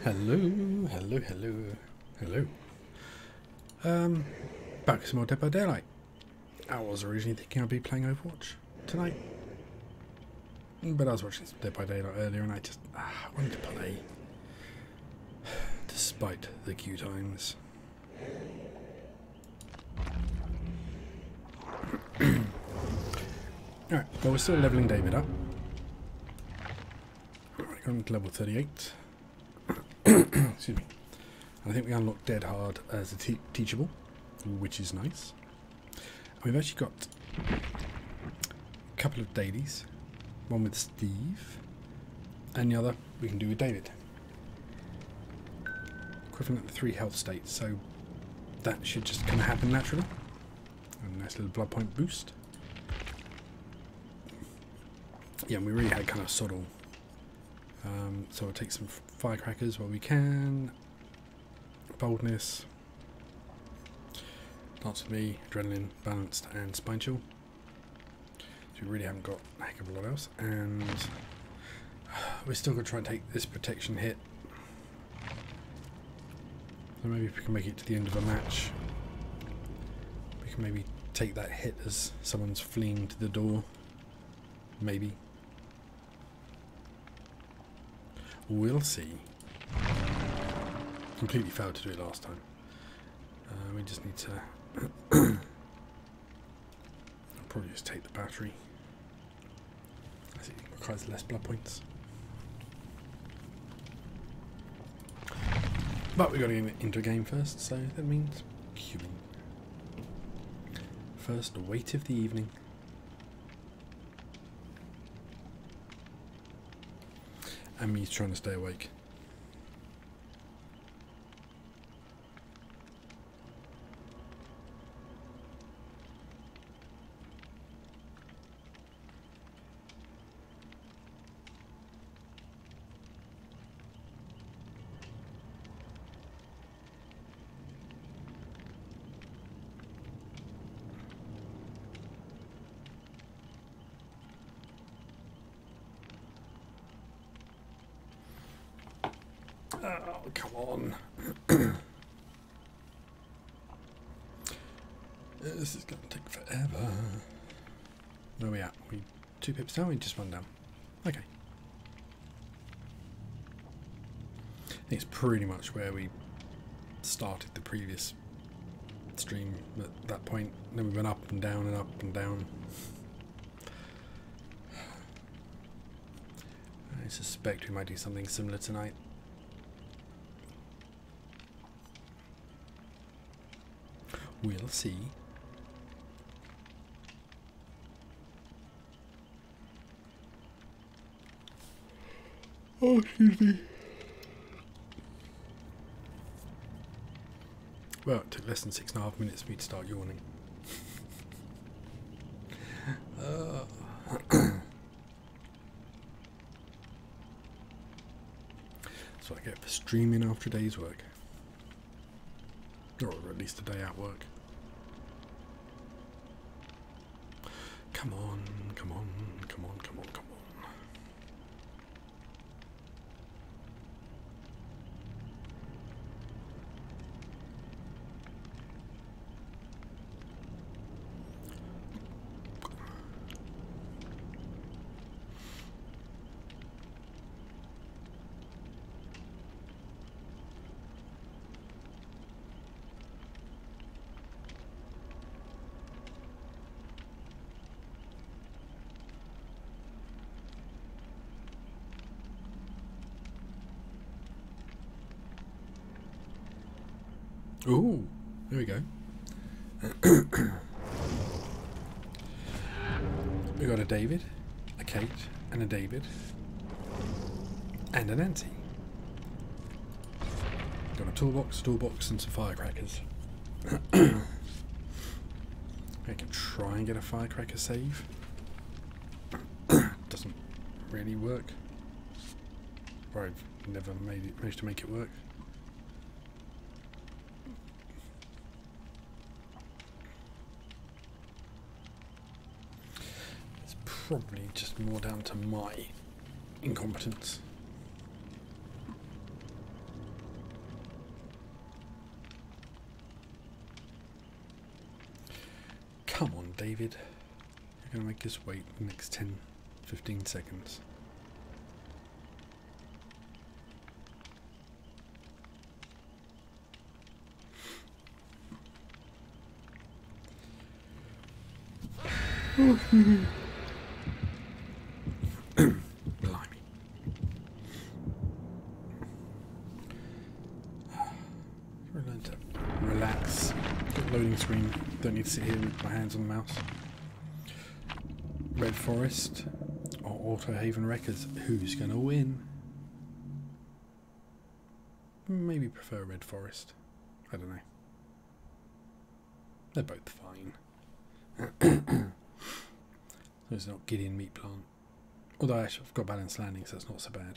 Hello, hello, hello, hello. Back with some more Dead by Daylight. I was originally thinking I'd be playing Overwatch tonight, but I was watching some Dead by Daylight earlier and I just wanted to play, despite the queue times. Alright, well we're still levelling David up. Alright, going to level 38. Excuse me. And I think we unlocked Dead Hard as a teachable, which is nice. And we've actually got a couple of dailies. One with Steve, and the other we can do with David. Equivalent to 3 health states, so that should just kind of happen naturally. A nice little blood point boost. Yeah, and we really had kind of soddle. So we'll take some firecrackers while we can. Boldness. Dance with me, adrenaline, balanced, and spine chill. So we really haven't got a heck of a lot else. And we're still going to try and take this protection hit. So maybe if we can make it to the end of a match, we can maybe take that hit as someone's fleeing to the door. Maybe. We'll see. Completely failed to do it last time. We just need to I'll probably just take the battery. I think it requires less blood points. But we've got to get into a game first, so that means queuing. First wait of the evening. And me trying to stay awake. Oh, come on. This is going to take forever. Where are we at? We 2 pips down, we just 1 down. Okay. I think it's pretty much where we started the previous stream at that point. Then we went up and down and up and down. I suspect we might do something similar tonight. We'll see. Oh, excuse me. Well, it took less than 6.5 minutes for me to start yawning. That's what I get for streaming after a day's work. Or at least a day at work. Come on, come on, come on, come on, come on. Ooh, there we go. We got a David, a Kate, and a David, and a Nancy. Got a toolbox, and some firecrackers. I can try and get a firecracker save. Doesn't really work. Or I've never managed to make it work. Probably just more down to my incompetence. David. You're going to make us wait the next 10-15 seconds. Blimey. Learn to relax. Got loading screen. Don't need to sit here with my hands on the mouse. Red Forest or Auto Haven Wreckers. Who's going to win? Maybe prefer Red Forest. I don't know. They're both fine. So it's not Gideon Meat Plant. Although actually I've got Balanced Landing, so that's not so bad.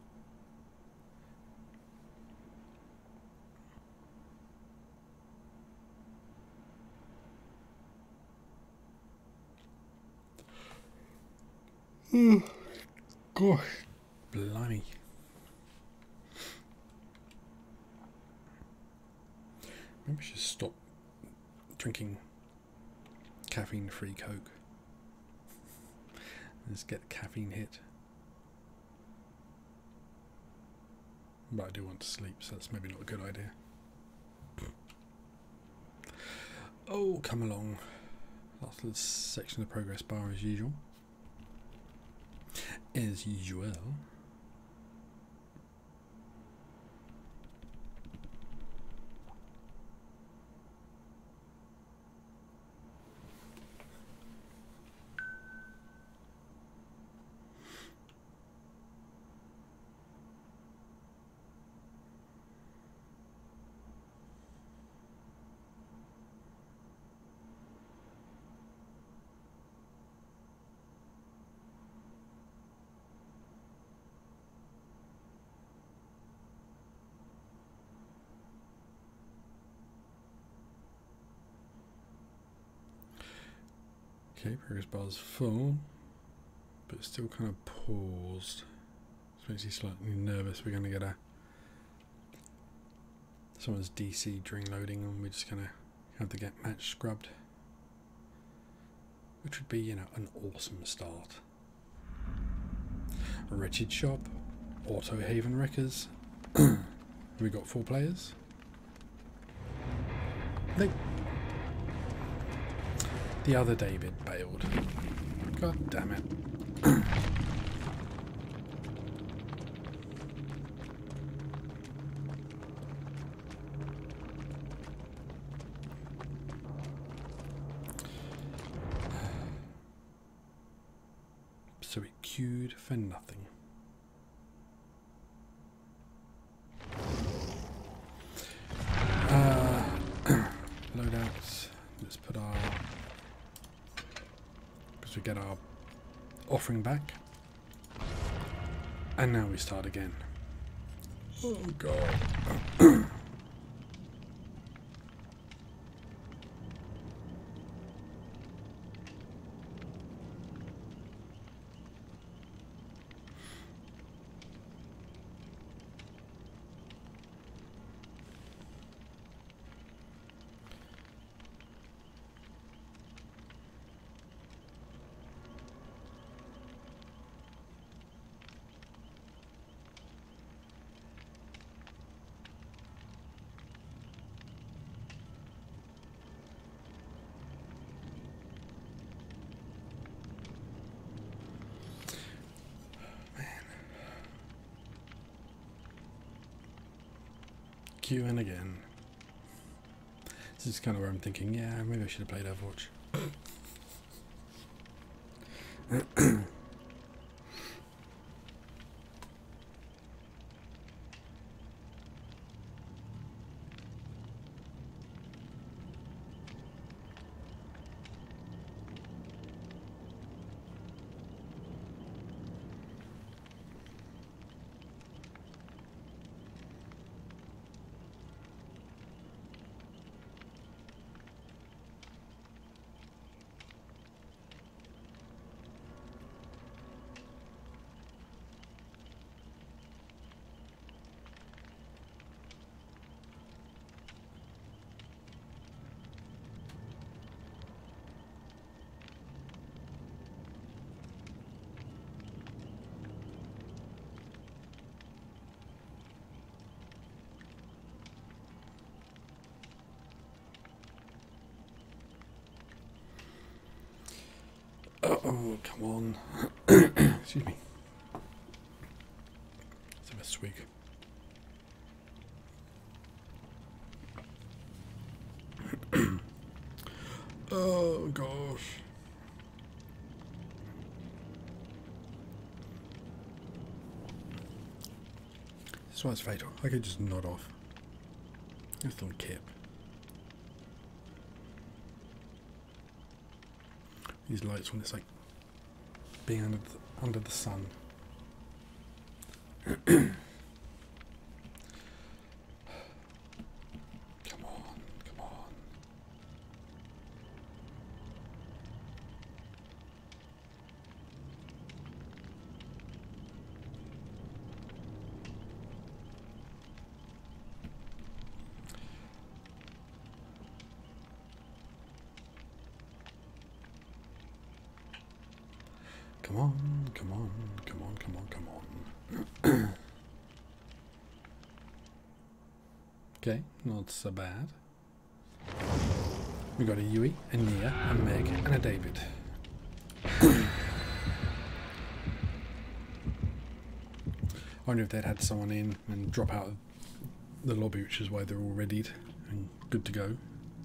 Oh, gosh, blimey. Maybe I should stop drinking caffeine-free Coke. Let's get the caffeine hit. But I do want to sleep, so that's maybe not a good idea. Oh, come along. Last little section of the progress bar as usual. As usual. Okay, progress bar's full, but it's still kind of paused. It makes you slightly nervous. We're going to get someone's DC during loading, and we're just going to have to get match scrubbed, which would be, you know, an awesome start. A Wretched Shop, Auto Haven Wreckers. We got 4 players. Nope. The other David bailed. God damn it. So it queued for nothing. Loadouts. Let's put our... because we get our offering back. And now we start again. Oh god. Queuing again. This is kind of where I'm thinking, yeah, maybe I should have played Overwatch. Oh, come on. Excuse me. Let's have a swig. Oh, gosh. This one's fatal. I could just nod off. Just on Kip. These lights when it's like being under the sun. Come on, come on. Come on, come on, come on, come on, come on. Okay, not so bad. We got a Yui, a Nia, a Meg, and a David. I wonder if they'd had someone in and drop out of the lobby, which is why they're all readied and good to go.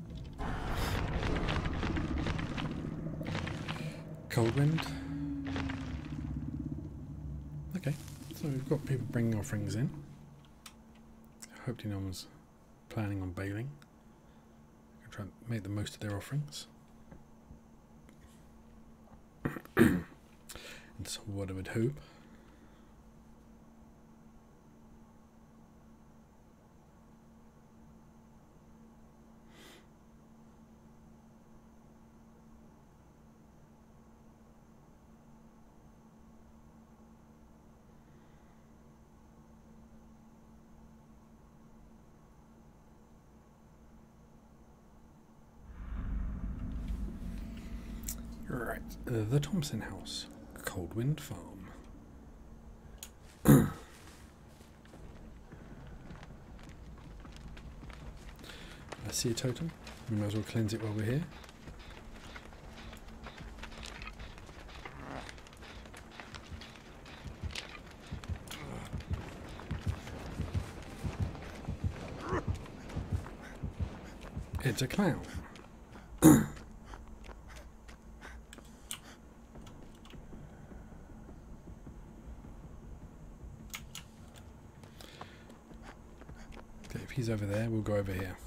Cold wind. Okay, so we've got people bringing offerings in. Hopefully no one's planning on bailing. I'll try and make the most of their offerings. It's what I would hope. Right, the Thompson House, Coldwind Farm. I see a totem. We might as well cleanse it while we're here. It's a clown. If he's over there, we'll go over here.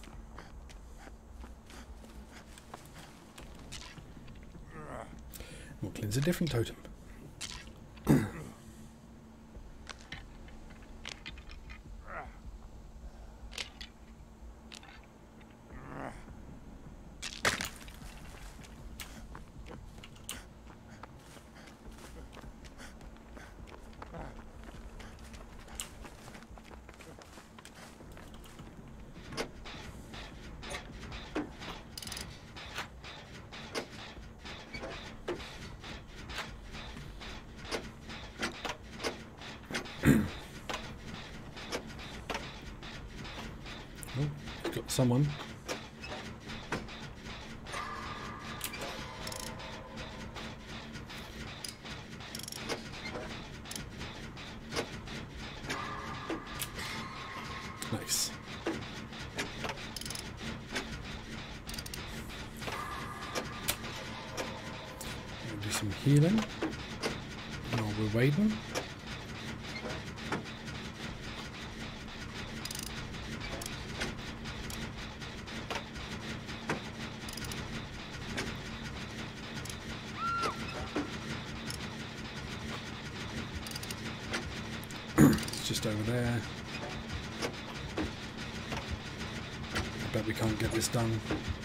We'll cleanse a different totem. Oh, got someone. Nice. We'll do some healing while we're waiting. Just over there. I bet we can't get this done.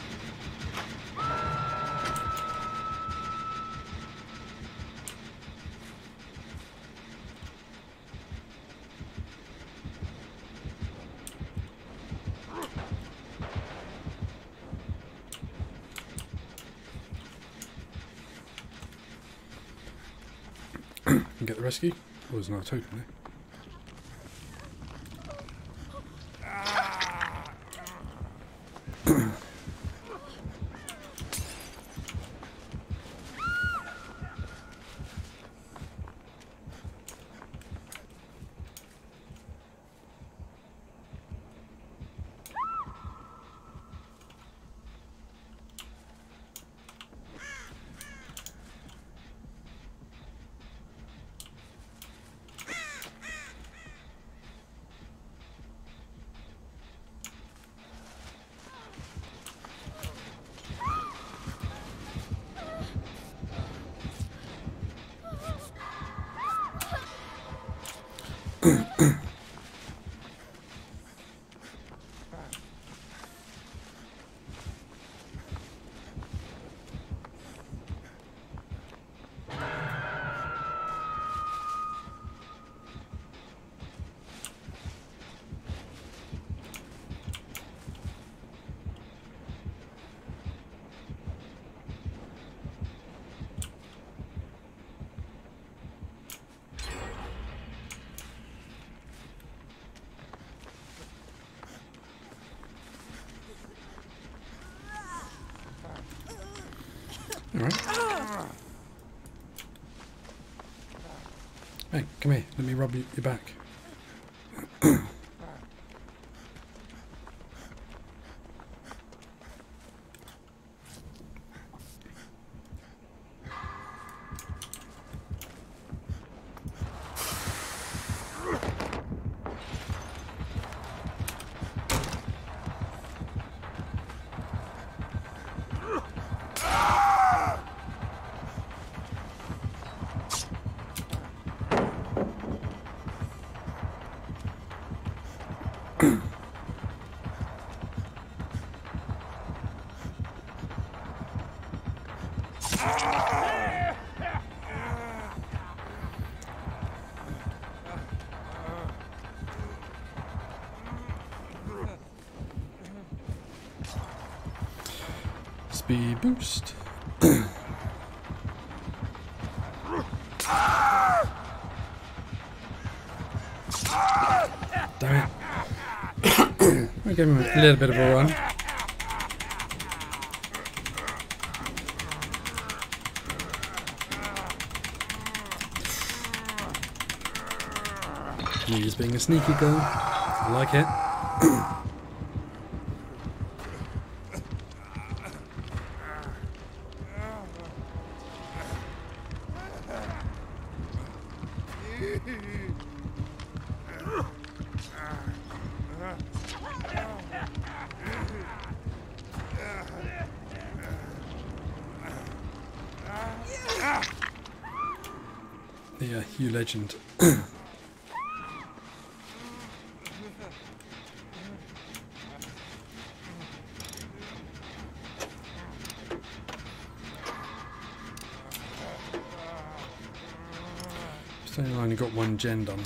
Can get the rescue? Oh, there's another token there. Alright. Hey, come here. Let me rub your back. Speed boost. Damn it. We'll give him a little bit of a run. He's being a sneaky girl. I like it. Yeah, you legend. Still only got one gen done.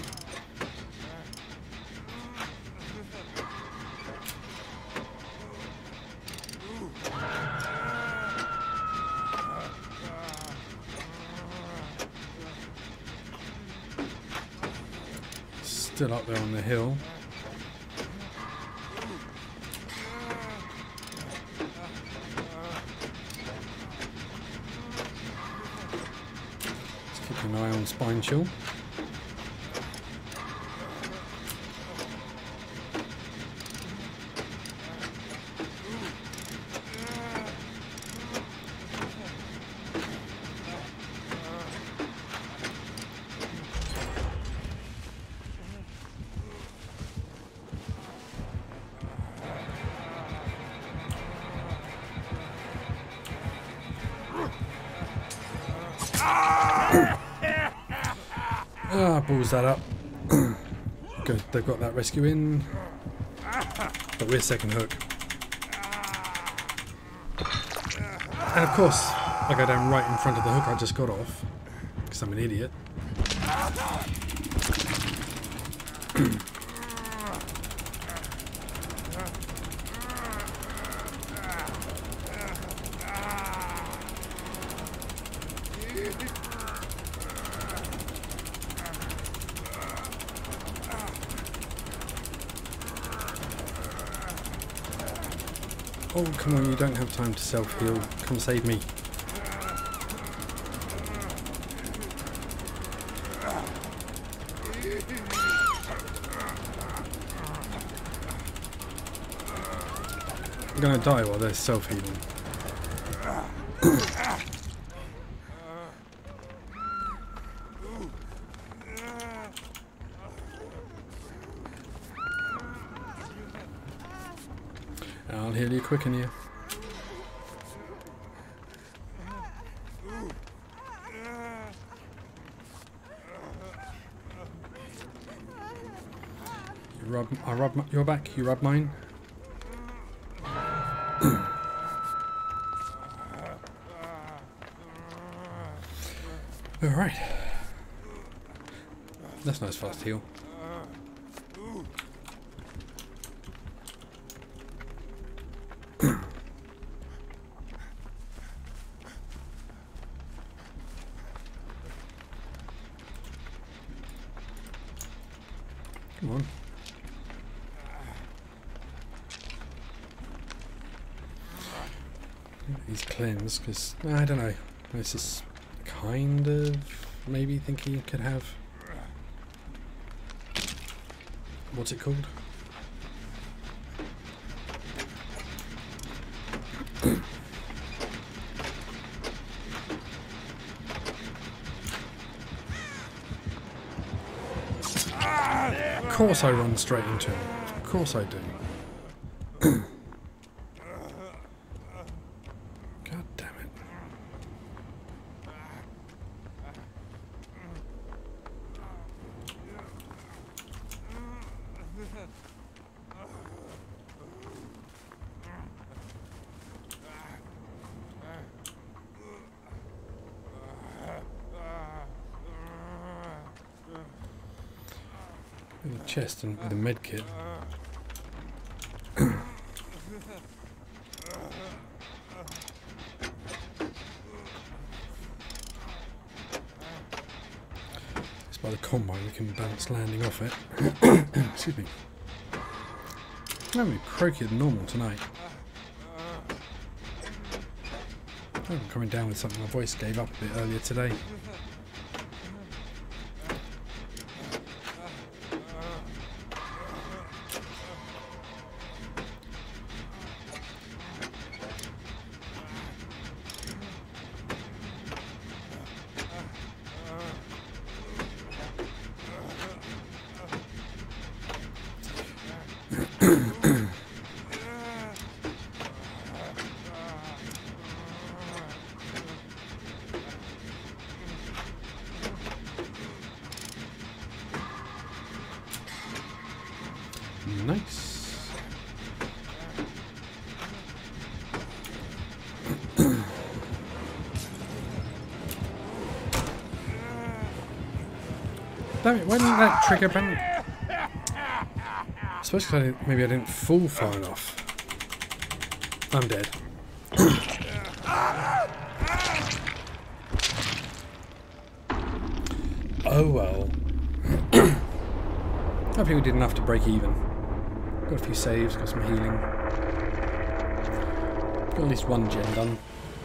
Still up there on the hill. Just keep an eye on Spine Chill. Balls that up. Good, they've got that rescue in. But we're second hook. And of course, I go down right in front of the hook I just got off. Because I'm an idiot. Oh, come on, you don't have time to self-heal. Come save me. I'm gonna die while they're self-healing. I'll heal you, quicken you. I rub your back, you rub mine. Alright. That's a nice fast heal. Come on. He's cleansed because I don't know. This is kind of maybe thinking he could have. What's it called? Of course I run straight into him. Of course I do. God damn it. In the chest and with a med kit. It's by the combine we can bounce landing off it. Excuse me. I'm having croakier than normal tonight. I'm coming down with something. My voice gave up a bit earlier today. Nice. Damn it, why didn't that trigger bang? Especially maybe I didn't fall far enough. I'm dead. Oh well. I think we did enough to break even. Got a few saves, got some healing. Got at least one gen done.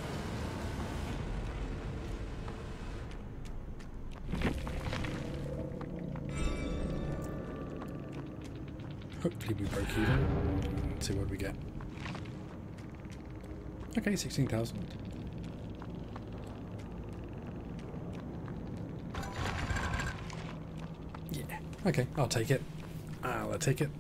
Hopefully we broke even. Let's see what we get. Okay, 16,000. Yeah, okay, I'll take it. I'll take it.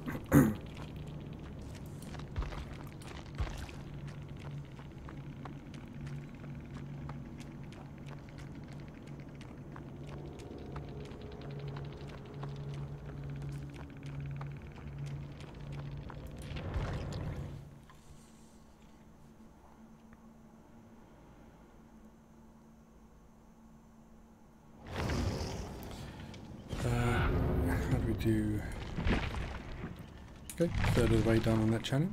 How do we do? Okay, third of the way done on that challenge.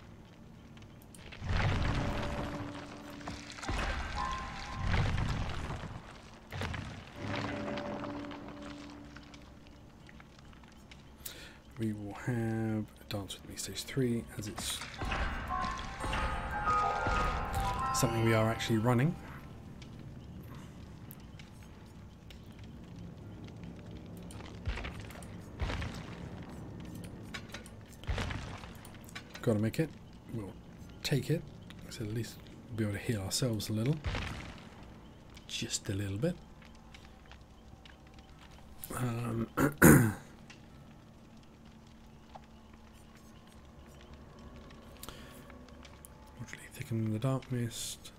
We will have Dance With Me Stage 3 as it's something we are actually running. Got to make it. We'll take it, so at least we'll be able to heal ourselves a little, just a little bit. Unfortunately, thicken the dark mist.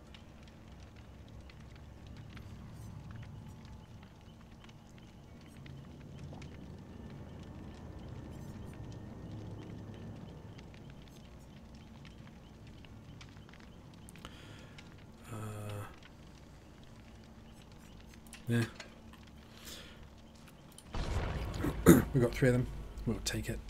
Yeah. We've got 3 of them. We'll take it.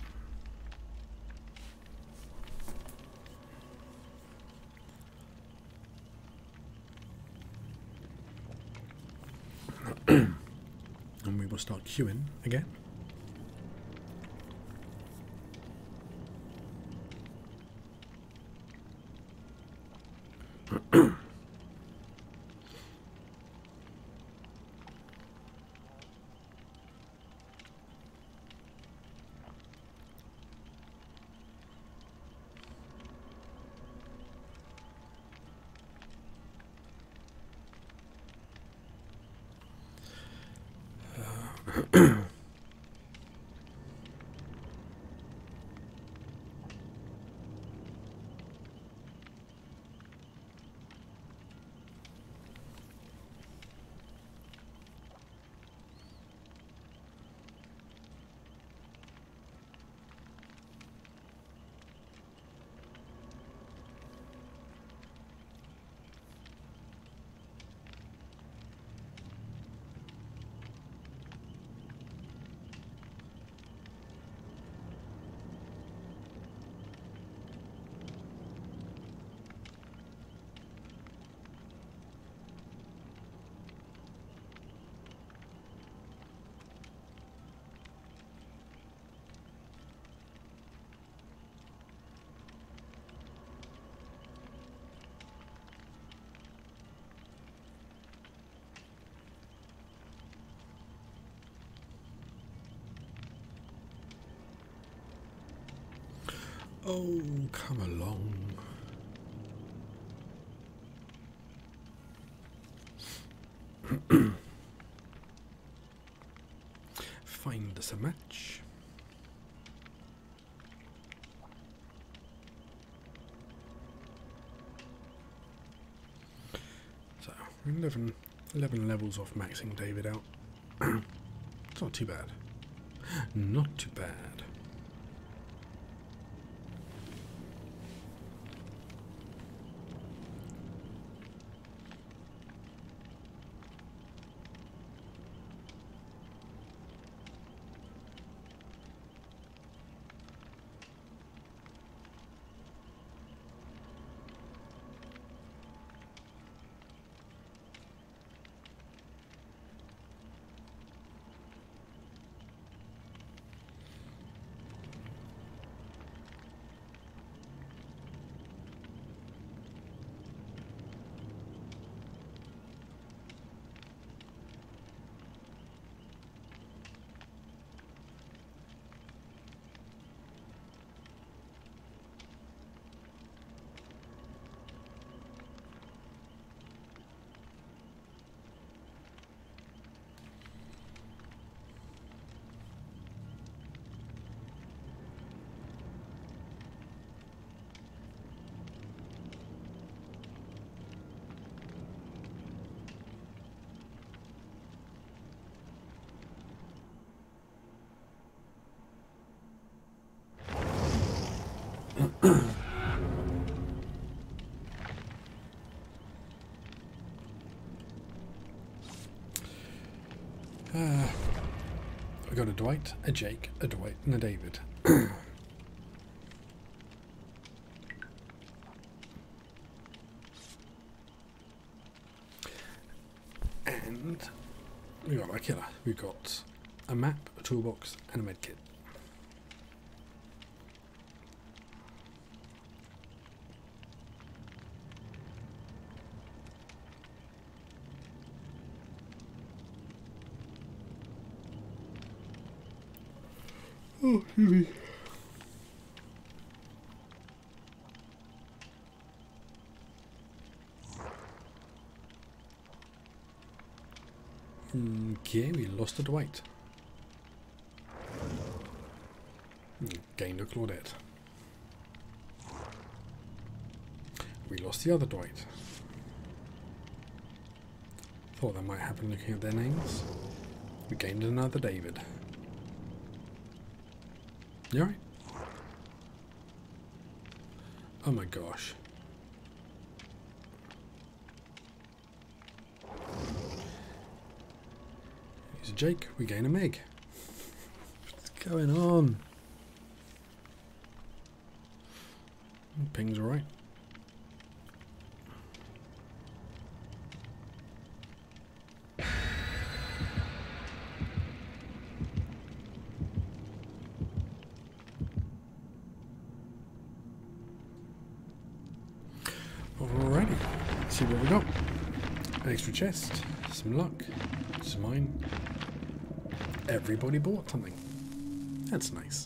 And we will start queuing again. Oh, come along. Find us a match. So, 11 levels off maxing David out. It's not too bad. Not too bad. We got a Dwight, a Jake, a Dwight, and a David. And we got our killer. We got a map, a toolbox, and a medkit. Oh, excuse me. Okay, we lost a Dwight. Gained a Claudette. We lost the other Dwight. Thought that might happen looking at their names. We gained another David. You alright? Oh my gosh. lose a Jake, we gain a Meg. What's going on? Ping's alright. Alrighty, let's see what we got. An extra chest, some luck, some mine. Everybody bought something. That's nice.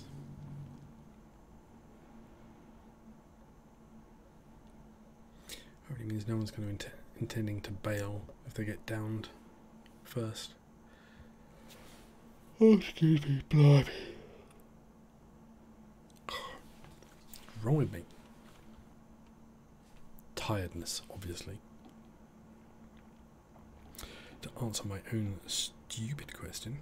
Already means no one's going to intending to bail if they get downed first. Oh, excuse me, blimey. What's wrong with me? Tiredness, obviously. To answer my own stupid question.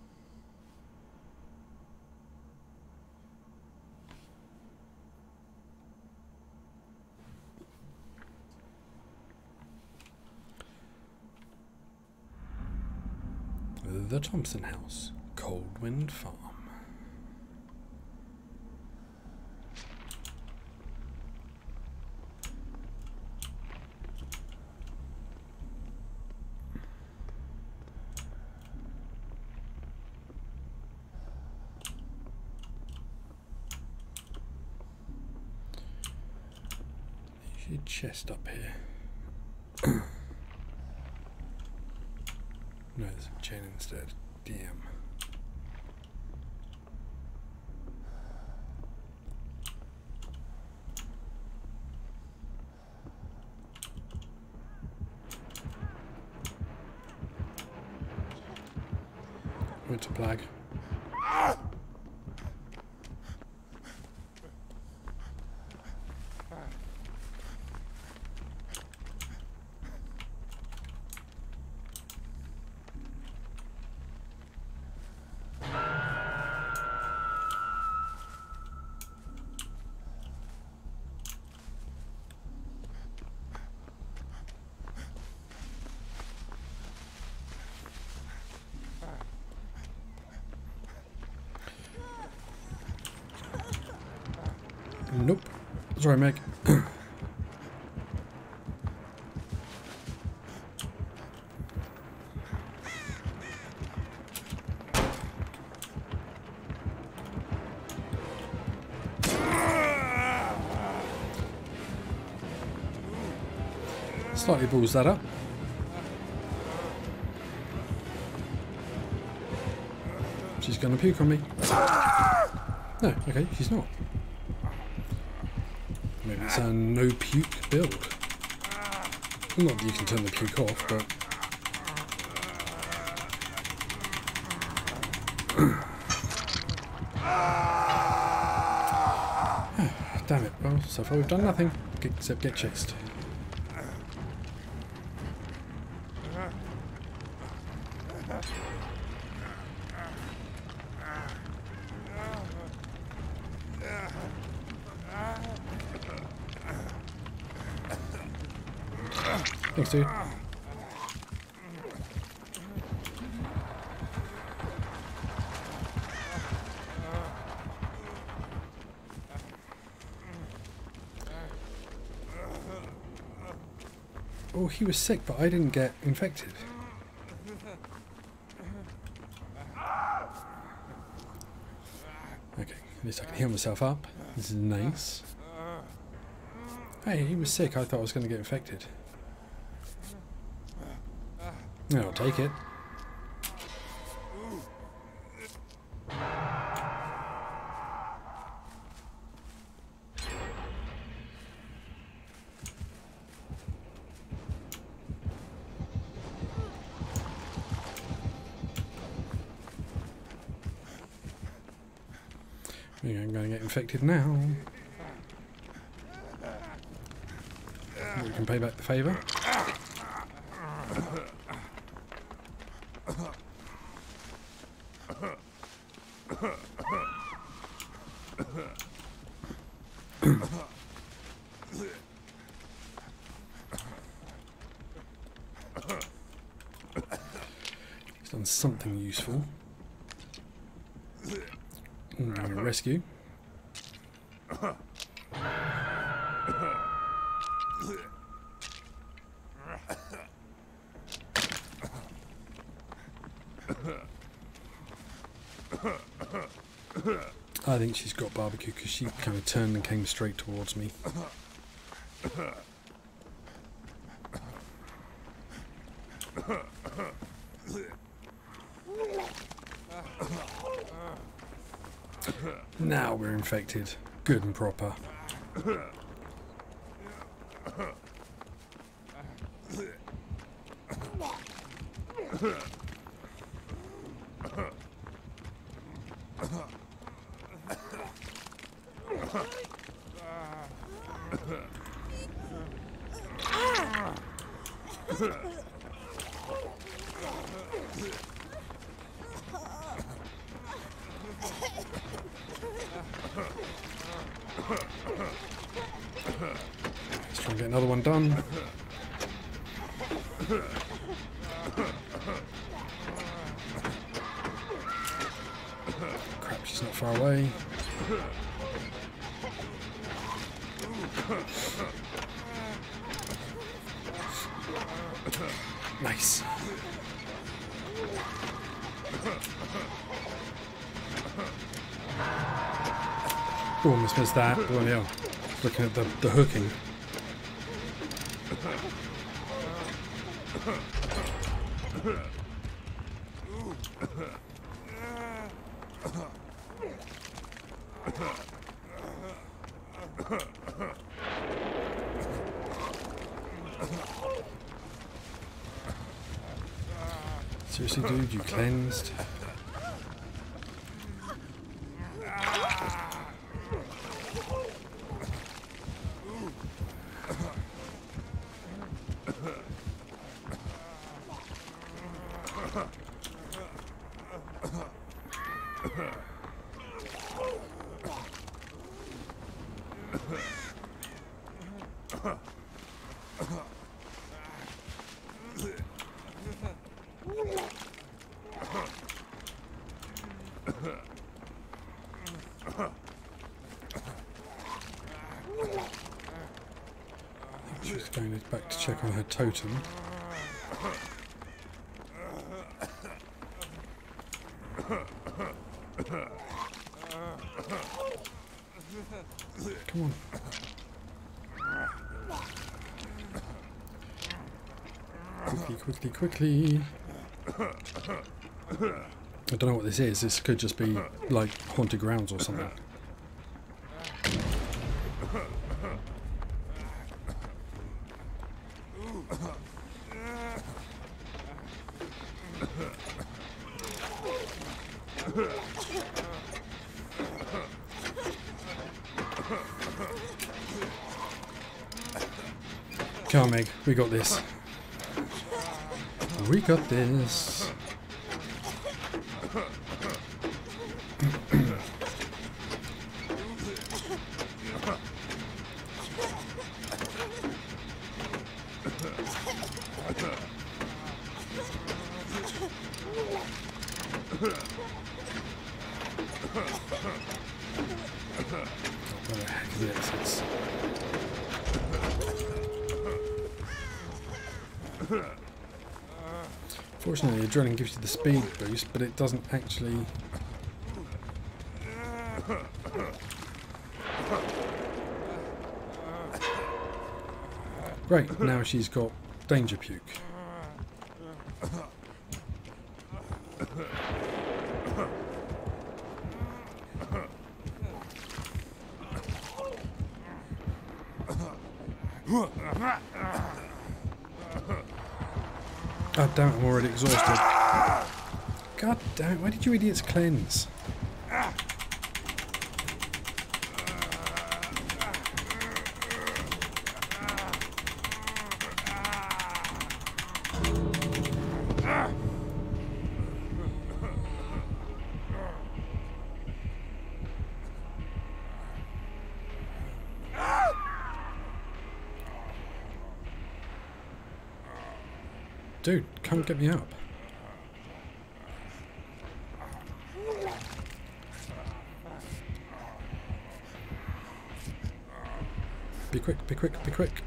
The Thompson House, Coldwind Farm. There's your chest up here. No, there's a chain instead. Damn. Went to Plag. Nope. Sorry, Meg. Slightly balls that up. She's gonna puke on me. No, okay, she's not. Maybe it's a no puke build. Not that you can turn the puke off, but damn it. Well, so far we've done nothing except get chased. Thanks, dude. Oh, he was sick, but I didn't get infected. Okay, at least I can heal myself up. This is nice. Hey, he was sick. I thought I was going to get infected. No, I'll take it. I'm going to get infected now. We can pay back the favour. done something useful. I'm going to rescue. I think she's got barbecue because she kind of turned and came straight towards me. Now we're infected, good and proper. Let's try and get another one done. Crap, she's not far away. Nice. Oh, almost missed that. Bloody hell. Looking at the hooking. Seriously, dude, you cleansed? She's going back to check on her totem. Come on. Quickly, quickly, quickly. I don't know what this is. This could just be like haunted grounds or something. Come on, Meg. We got this. We got this. What the heck is this? Fortunately, adrenaline gives you the speed boost, but it doesn't actually. Right, now she's got danger puke. God damn it, I'm already exhausted. God damn it, why did you idiots cleanse? Dude, come get me up. be quick, be quick.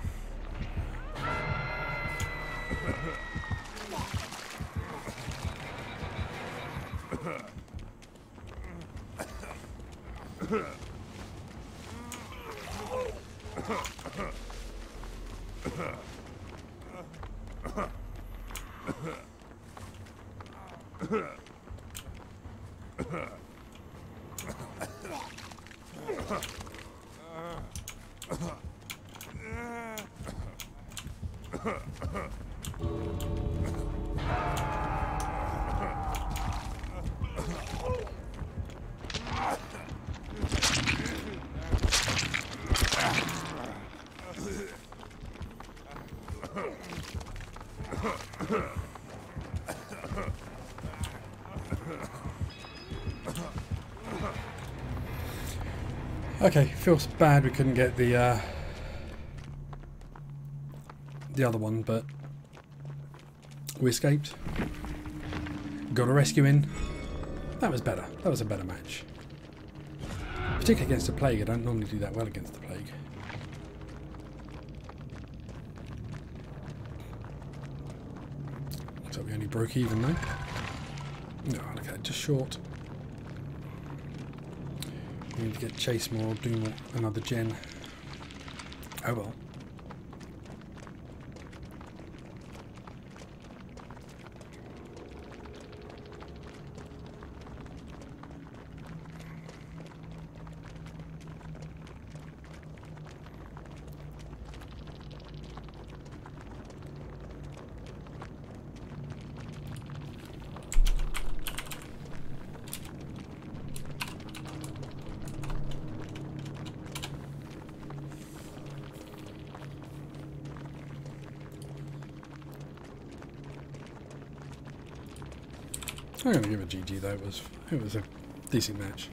Okay, feels bad we couldn't get the other one, but we escaped. Got a rescue in. That was better. That was a better match. Particularly against the plague. I don't normally do that well against the plague. Looks like we only broke even though. No, look at that, just short. We need to get chase more, do more, another gen. Oh well. I'm going to give it GG though, it was a decent match.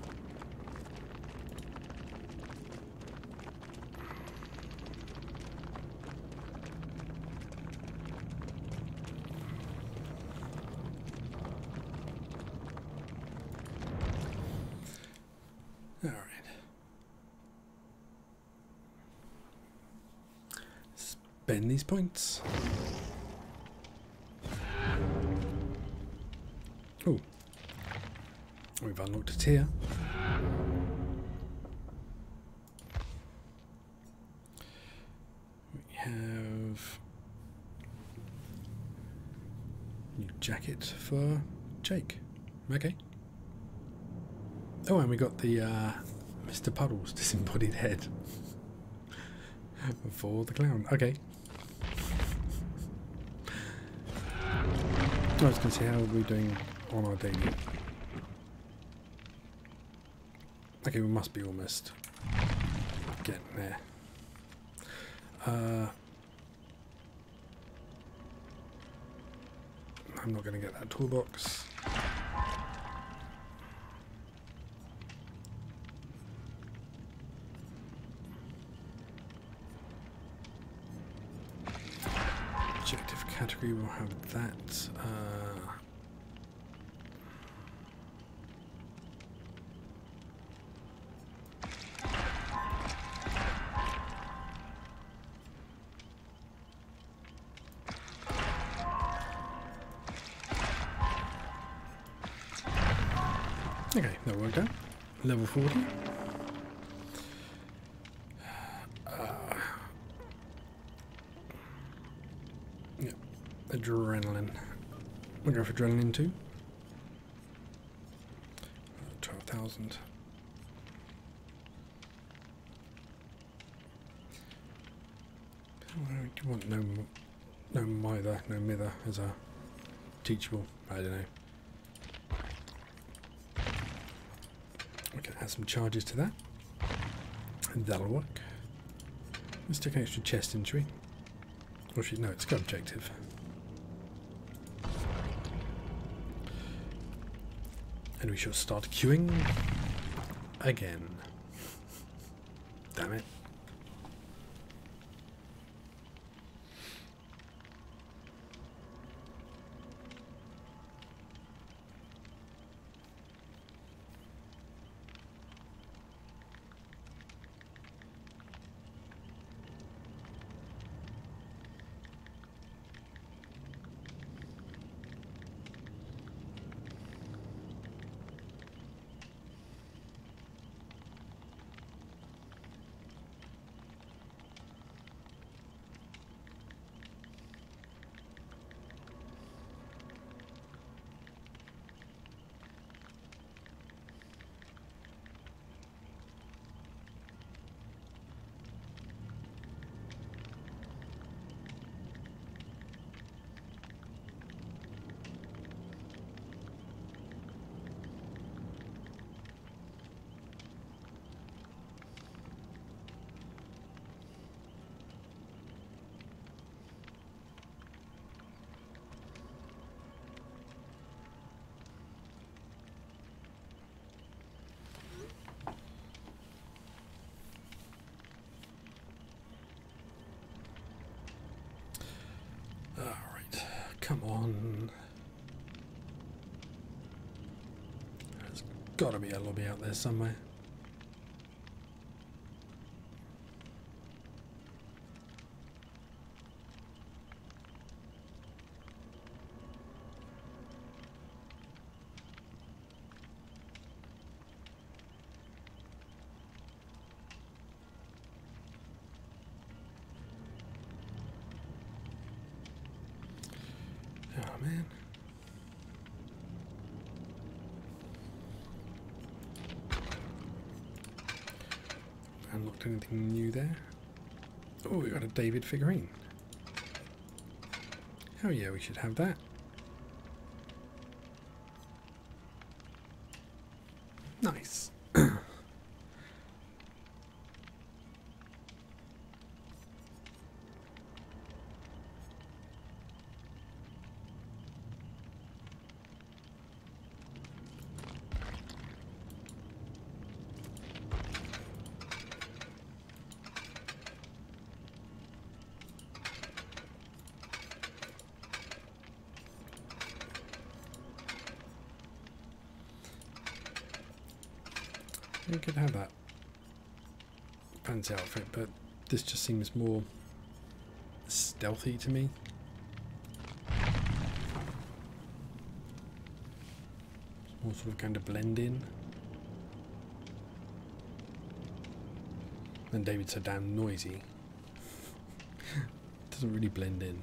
Alright. Spend these points. Oh, we've unlocked a tier. We have new jacket for Jake. Okay. Oh, and we got the Mr. Puddle's disembodied head for the clown. Okay. I was going to say, how are we doing on our daily? Okay, we must be almost getting there. I'm not going to get that toolbox. Objective category will have that. Okay, that worked out. Level 40. Yeah, adrenaline. We'll go for adrenaline too. 12,000. Do you want no mither as a teachable? I don't know. We can add some charges to that, and that'll work. Let's take an extra chest entry. Or should, no, it's got objective. And we shall start queuing again. Damn it. come on. There's got to be a lobby out there somewhere. Oh man. Unlocked anything new there? Oh, we got a David figurine. Oh yeah, we should have that. Nice. You could have that fancy outfit, but this just seems more stealthy to me. It's more sort of going to blend in. And David's so damn noisy. Doesn't really blend in.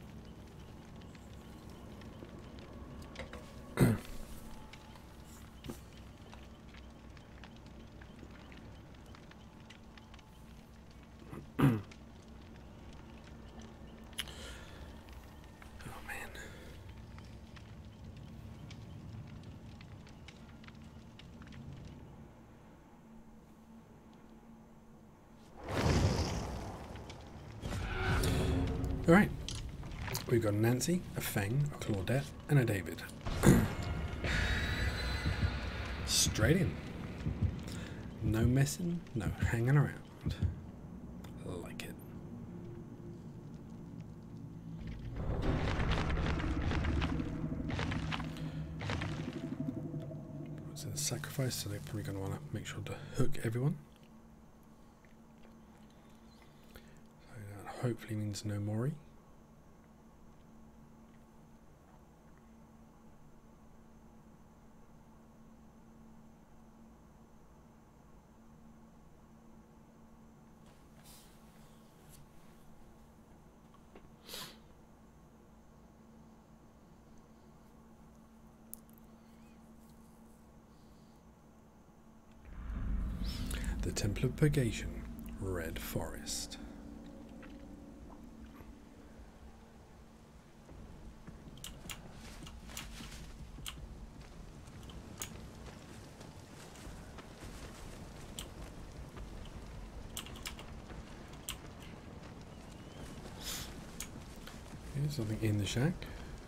Alright, we've got a Nancy, a Fang, a Claudette, and a David. Straight in. No messing, no hanging around. Like it. It's a sacrifice, so they're probably going to want to make sure to hook everyone. Hopefully means no Mori. The Temple of Purgation, Red Forest. Here's something in the shack.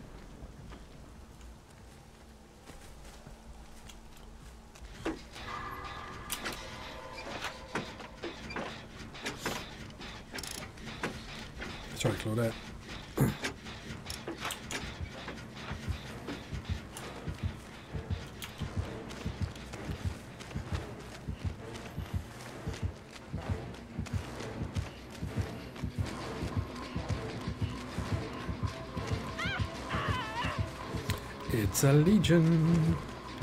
Sorry, Claudette. It's a legion.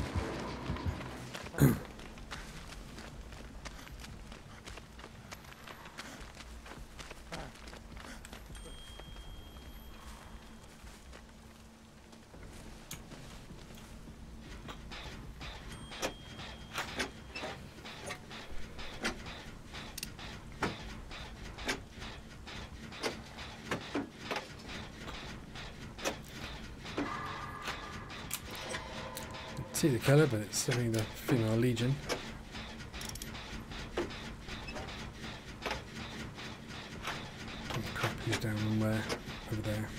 See the colour, but it's definitely the female legion. Oh crap, he's down somewhere over there.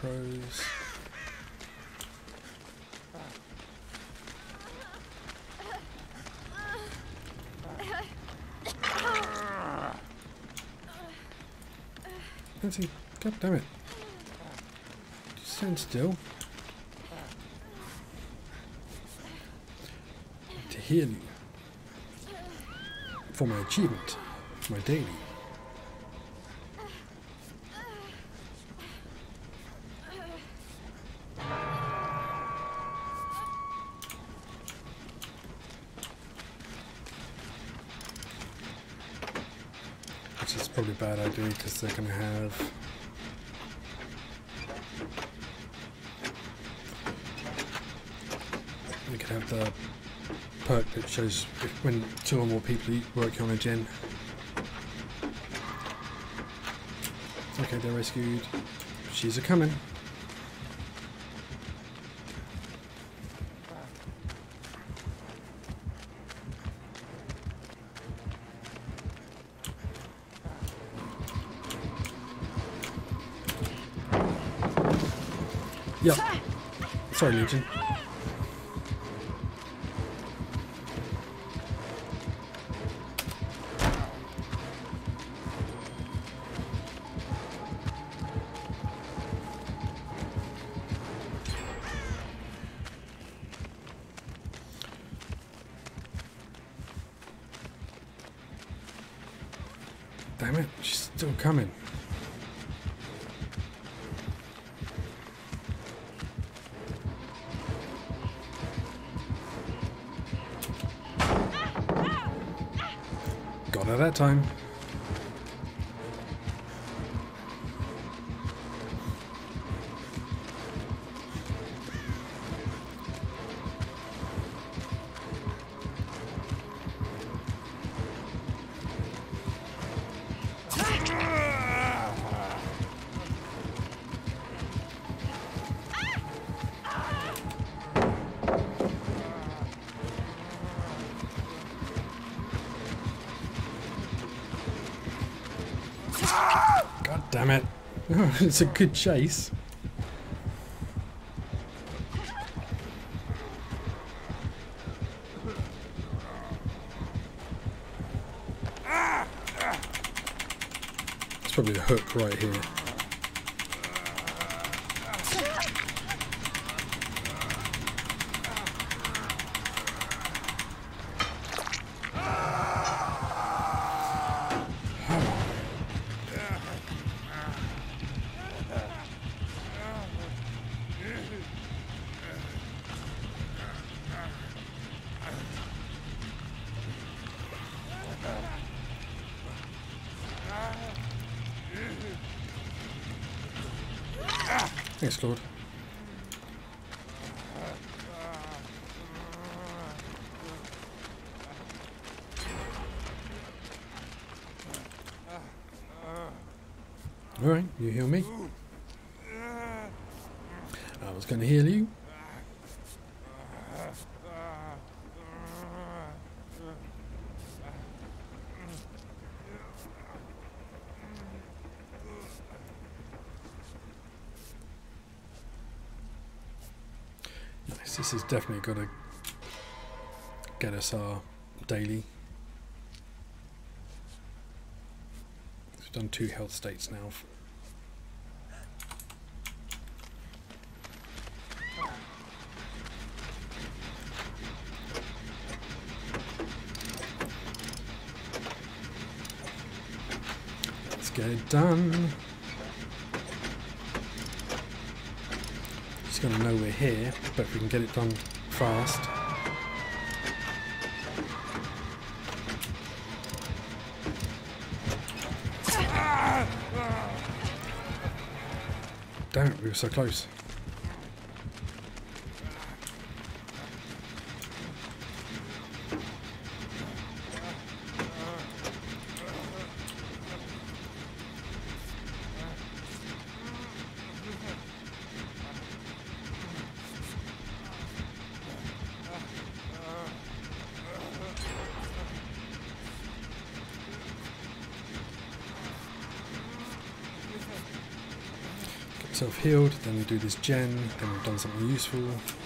crows. Nancy, god damn it. Just stand still. To heal you. For my achievement. My daily. Which is probably a bad idea because they're going to have we could have the perk that shows if, when 2 or more people working on a gen. Okay, they're rescued. She's a coming. Yep. Sorry, Legion. Damn it, she's still coming. Got her that time. God damn it. It's a good chase. It's probably the hook right here. Thanks, Lord. Alright, you heal me. I was going to heal you. Nice, this is definitely got to get us our daily. We've done 2 health states now. Let's get it done. Just gonna know we're here, but if we can get it done fast. Damn it, we were so close. myself healed, then do this gen, then we've done something useful.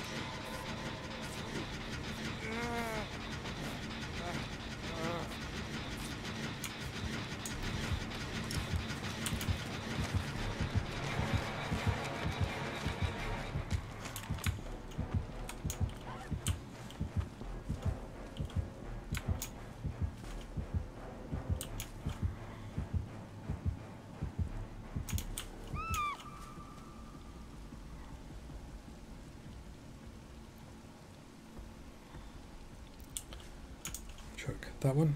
Chuck that one.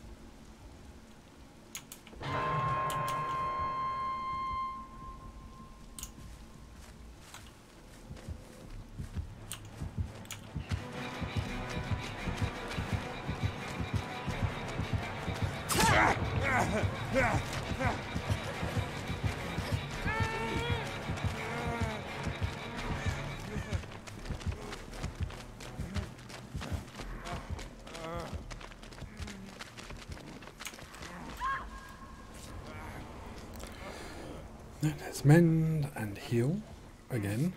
Let's mend and heal again.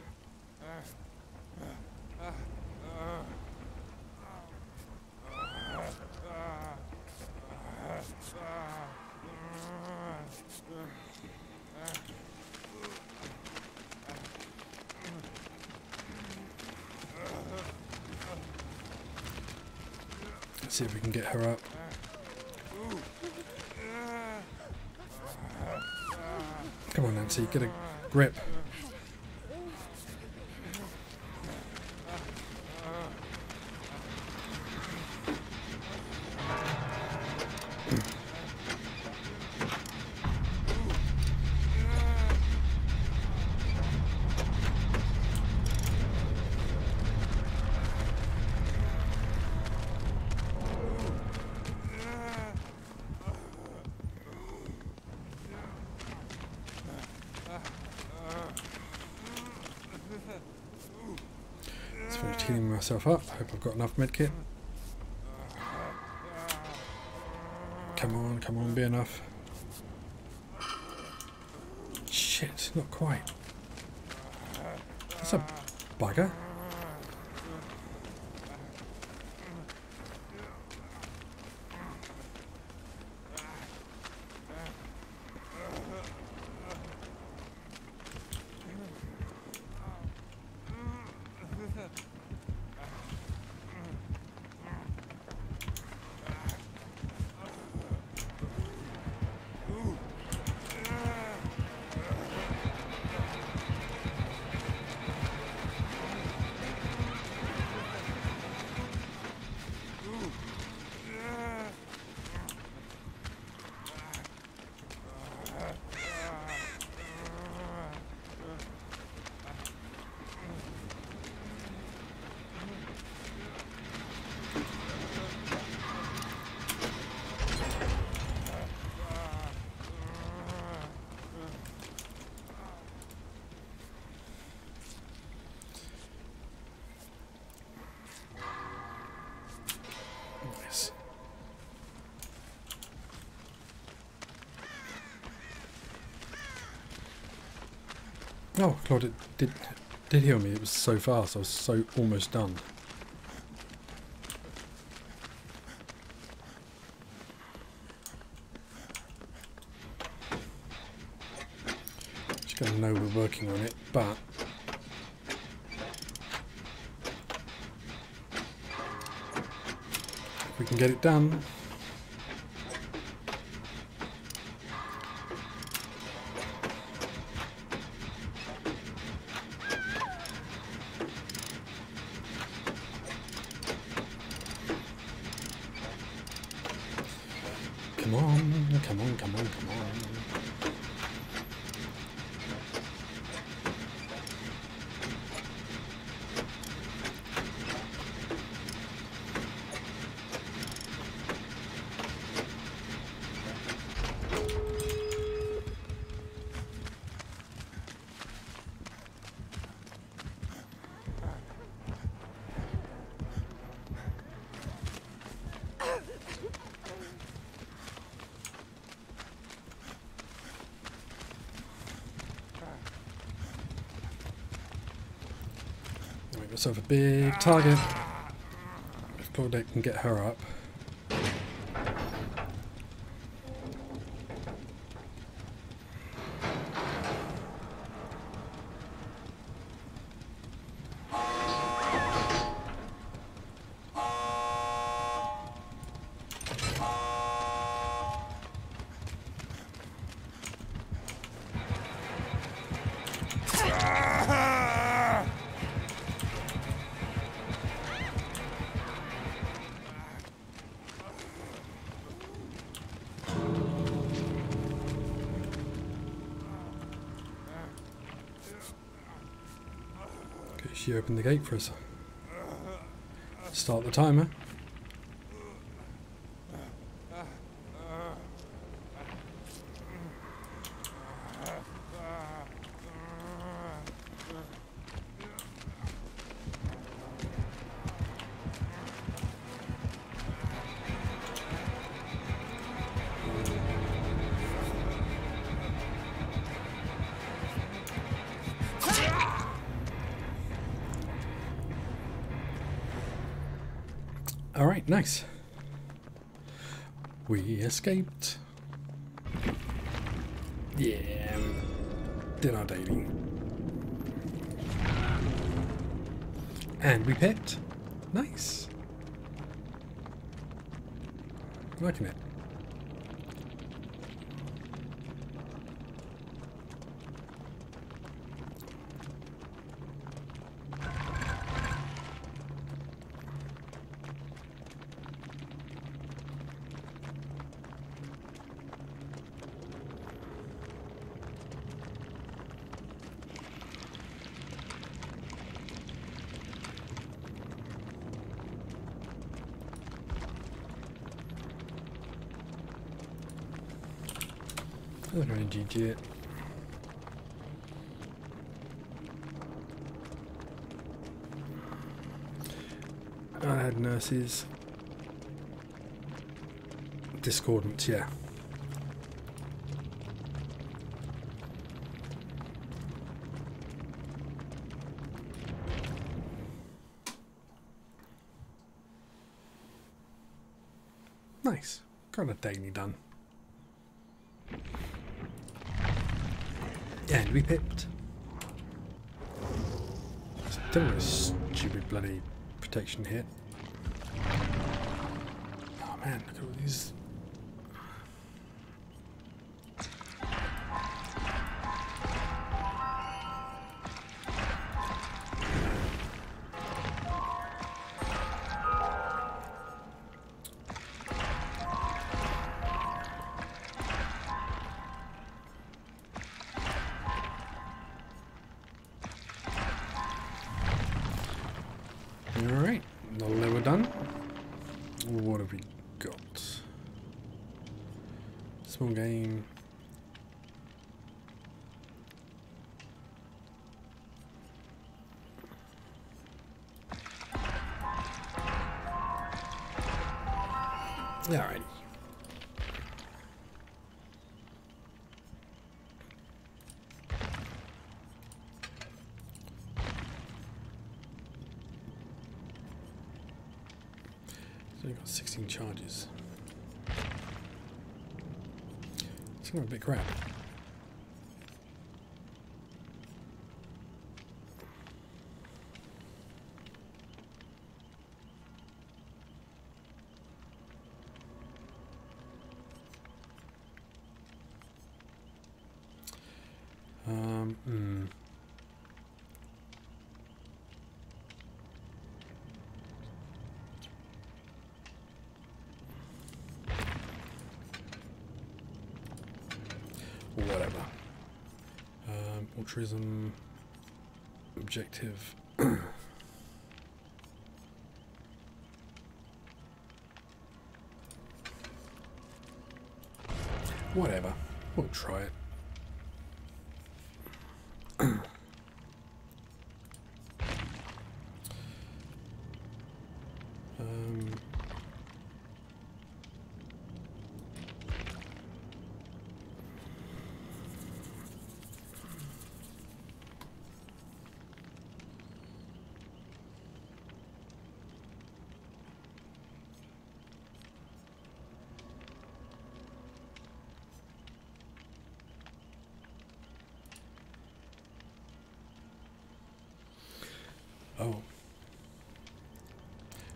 Let's see if we can get her up. Come on, Nancy, get a grip. Let's finish healing myself up. Hope I've got enough medkit. Come on, be enough. Shit, not quite. That's a bugger. Nice. Oh, Claude, it did heal me. It was so fast. I was so almost done. Just gotta know we're working on it, but if we can get it done. Come on, come on, come on, come on. ourselves a big target. If Claudette can get her up. She opened the gate for us. Start the timer. Alright, nice. We escaped. Yeah, did our daily. And we picked. Nice. Liking it. I don't know GG it. I had nurses. Discordance, yeah. Nice. Got a daily done. And we pipped. Still a stupid bloody protection hit. Oh man, look at all these. Alright, another level done. What have we got? Small game. Alrighty. So we've got 16 charges. It's going to be a bit crap. Whatever. Altruism. Objective. Whatever. We'll try it.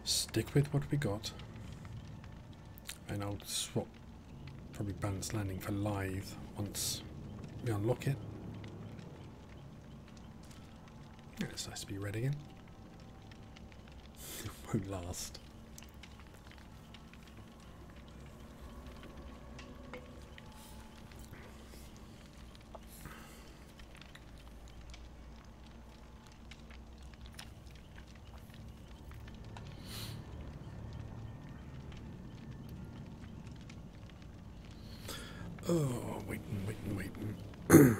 Stick with what we got. And I'll swap probably balanced landing for live once we unlock it. Yeah, it's nice to be red again. It won't last. Oh, waiting.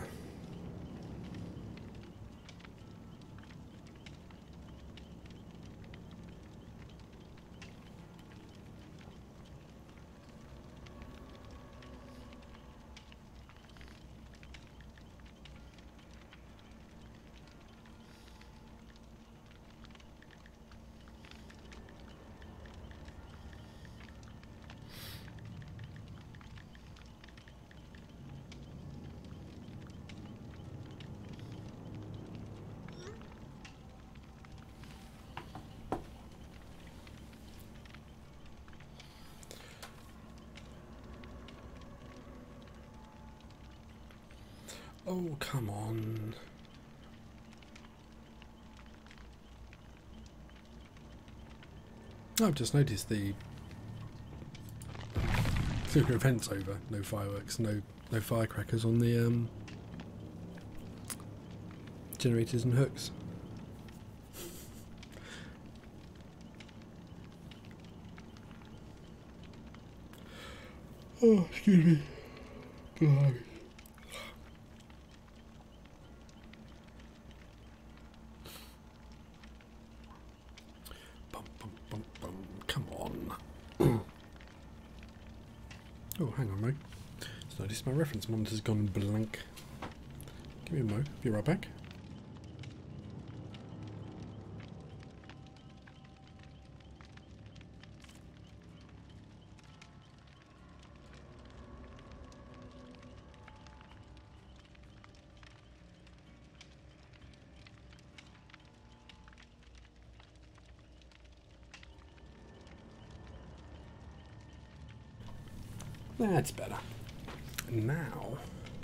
Oh, come on. I've just noticed the nuclear event's over. No fireworks, no firecrackers on the generators and hooks. Oh, excuse me. God. Come on. Oh, hang on, Mo. Just noticed my reference monitor's gone blank. Give me a Mo. Be right back. That's better. Now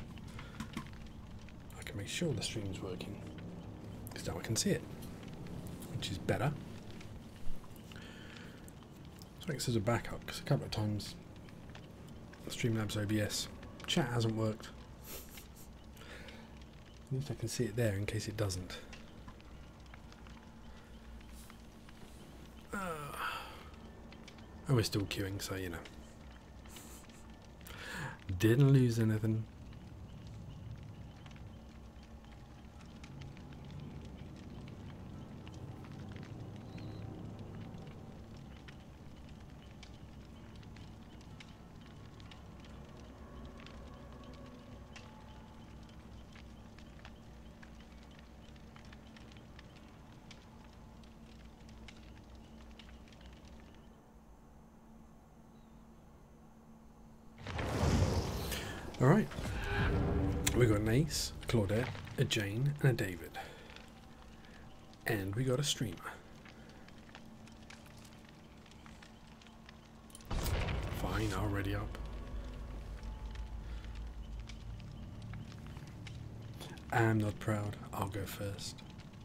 I can make sure the stream's working, because now I can see it, which is better. So it acts as a backup, because a couple of times Streamlabs OBS chat hasn't worked. At least I can see it there in case it doesn't. And we're still queuing, so you know. Didn't lose anything. Alright, we got an Ace, a Claudette, a Jane, and a David. And we got a streamer. Fine, already up. I'm not proud, I'll go first.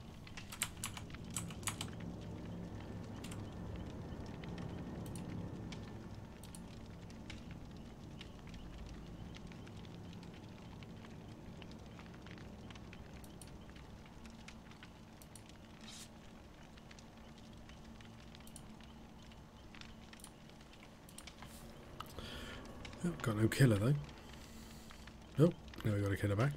Oh, got no killer though. Oh, now we got a killer back.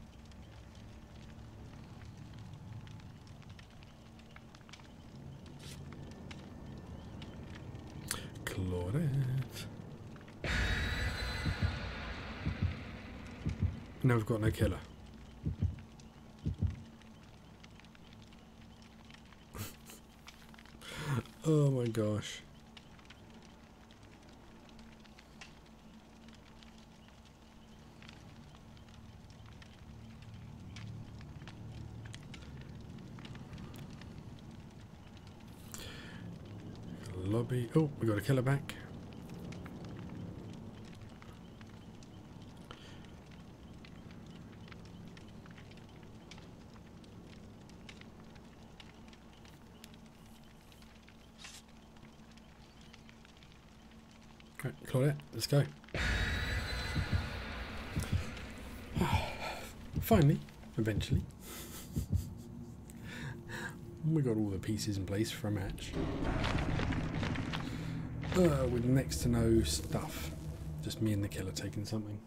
Claudette. Now we've got no killer. Oh my gosh. lobby. Oh, we got a killer back. Right, Claudette, let's go. Finally, eventually, we got all the pieces in place for a match. With next to no stuff. Just me and the killer taking something.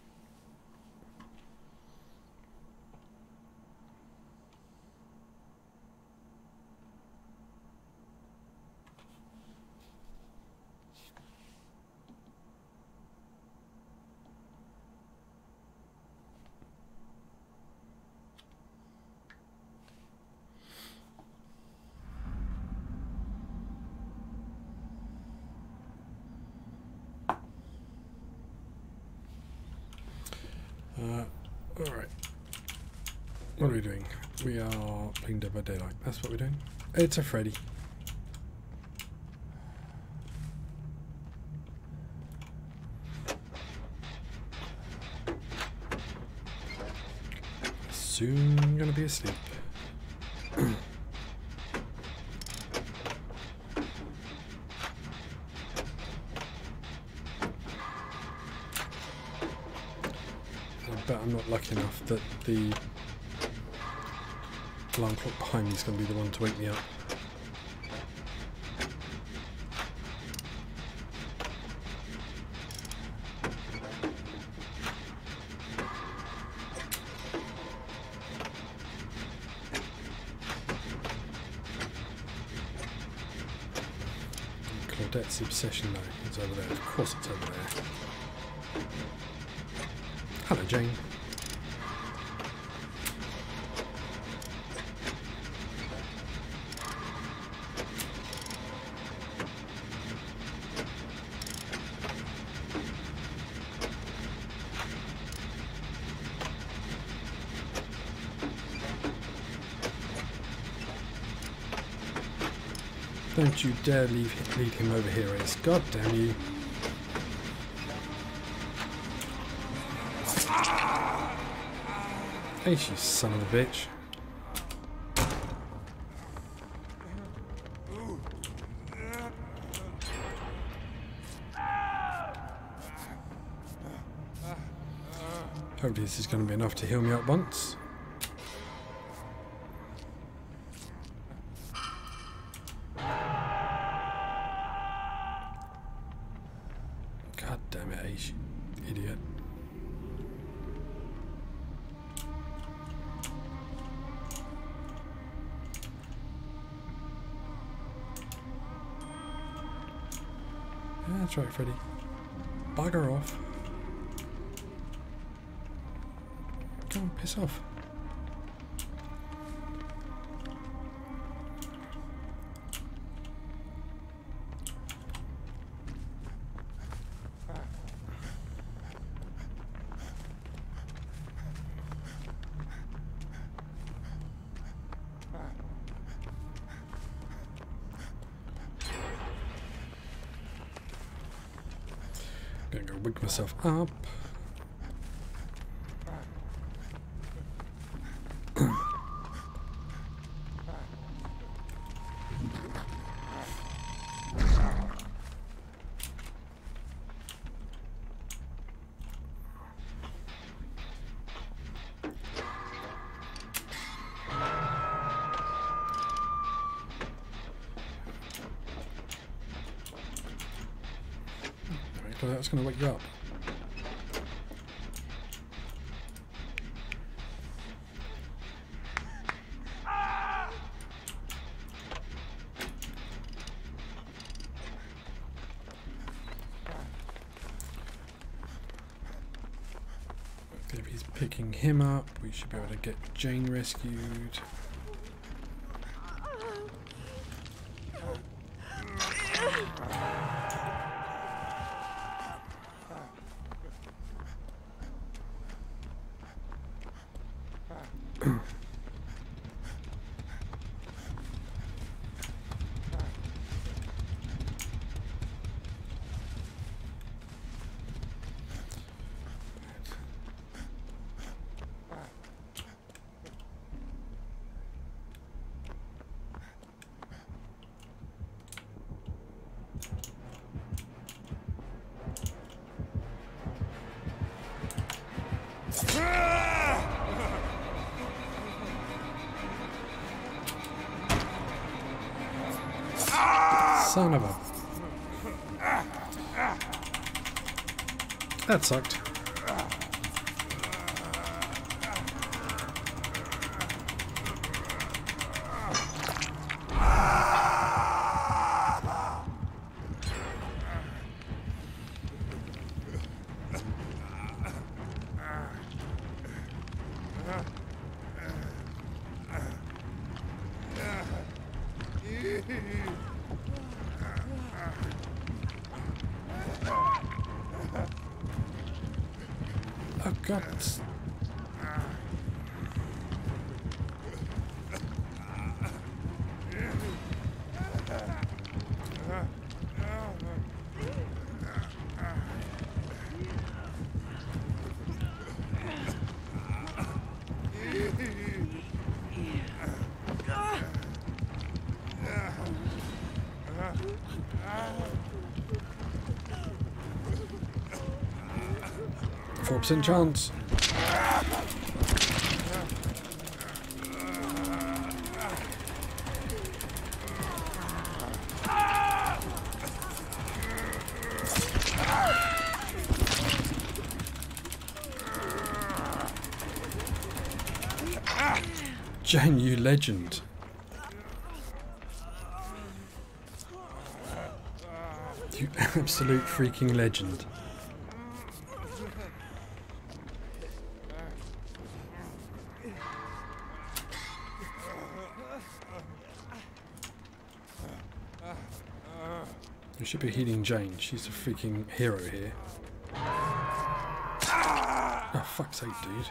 Alright. What are we doing? We are playing Dead by Daylight. That's what we're doing. It's a Freddy. Soon gonna be asleep. But I'm not lucky enough that the alarm clock behind me is going to be the one to wake me up. Claudette's obsession though, it's over there. Of course it's over there. Hello, Jane. Don't you dare lead him over here, Ace. God damn you. Ace, you son of a bitch. Hopefully this is going to be enough to heal me up once. God damn it, Ace, you idiot. Yeah, that's right, Freddy. Bugger off. Go on, piss off. Gonna go wake myself up. Well, that's going to wake you up. If he's picking him up, we should be able to get Jane rescued. Son of a... That sucked. Oh God. %4 chance. Jane, you legend. You absolute freaking legend. We should be healing Jane. She's a freaking hero here. Oh, fuck's sake, dude.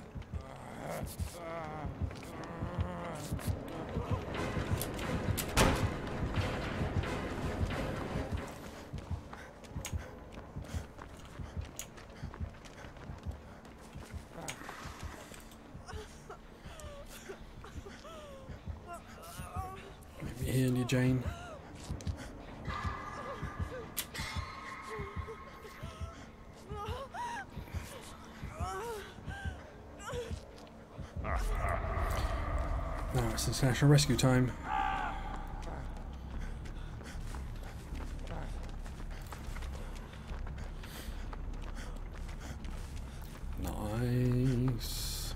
Let me heal you, Jane. Now it's international rescue time. Nice.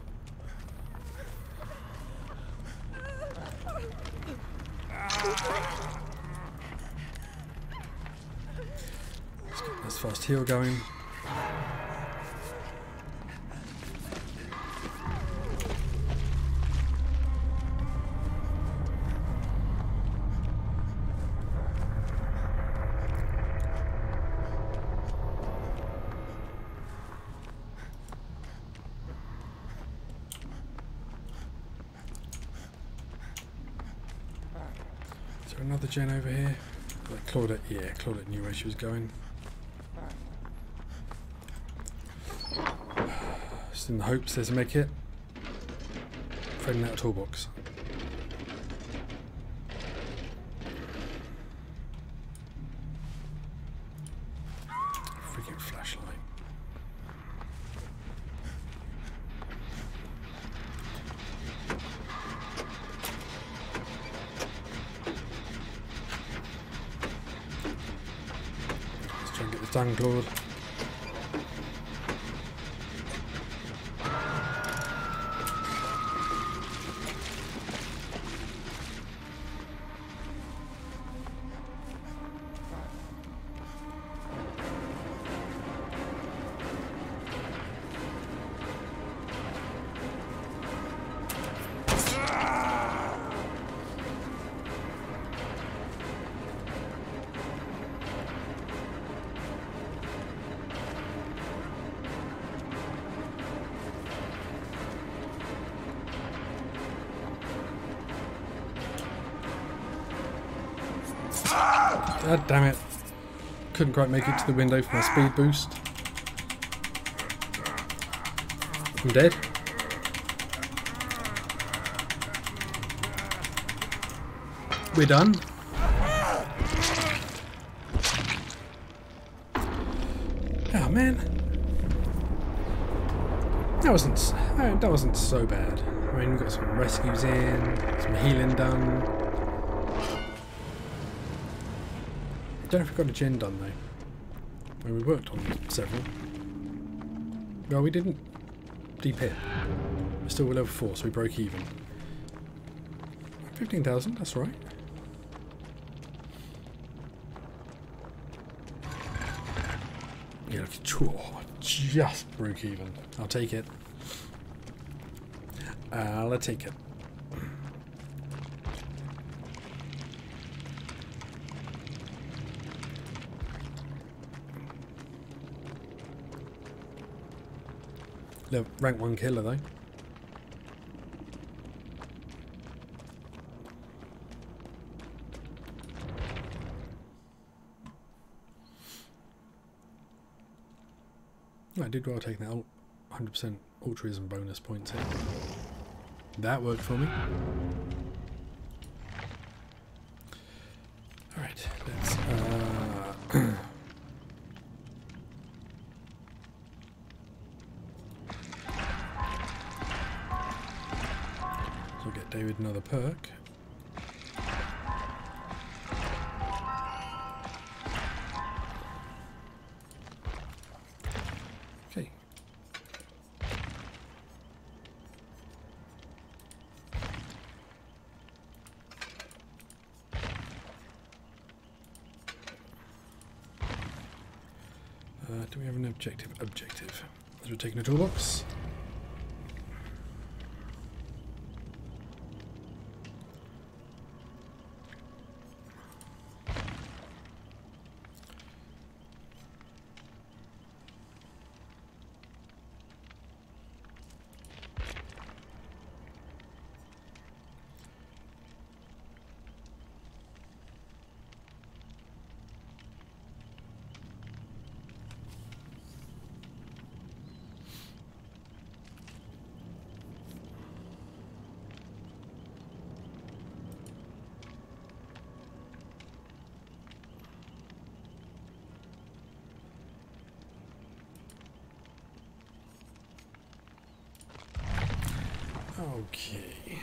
Let's get this fast heal going. Is there another Jen over here? Like Claudette, yeah, Claudette knew where she was going. Just in the hopes there's a med kit. Finding out a toolbox. Freaking flashlight. Let's try and get this done, Claude. God damn it. Couldn't quite make it to the window for my speed boost. I'm dead. We're done. Oh man. That wasn't so bad. I mean, we've got some rescues in, some healing done. Don't know if we got a gen done though. Well, we worked on several. Well, we didn't deep hit. We're still level 4, so we broke even. 15,000, that's right. Yeah, just broke even. I'll take it. I'll take it. Rank 1 killer though. I did well taking that 100% altruism bonus points here. That worked for me. Alright, let's so we'll get David another perk. Okay. Do we have an objective? Objective. So we're taking a toolbox. Okay.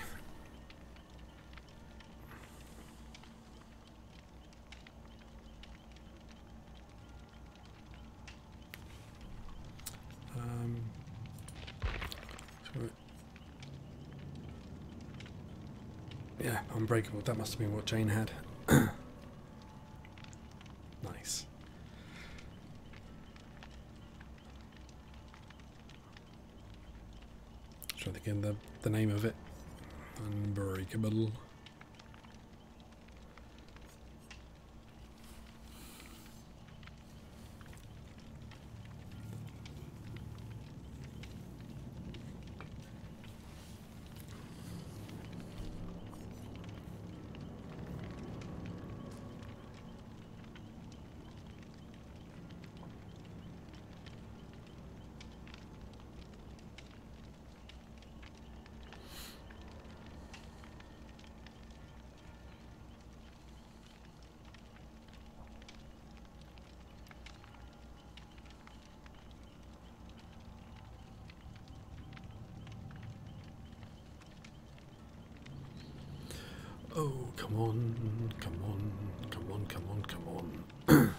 Yeah, unbreakable. That must have been what Jane had. Nice. Try to think again the name of it. Unbreakable. Oh, come on, come on, come on, come on, come on.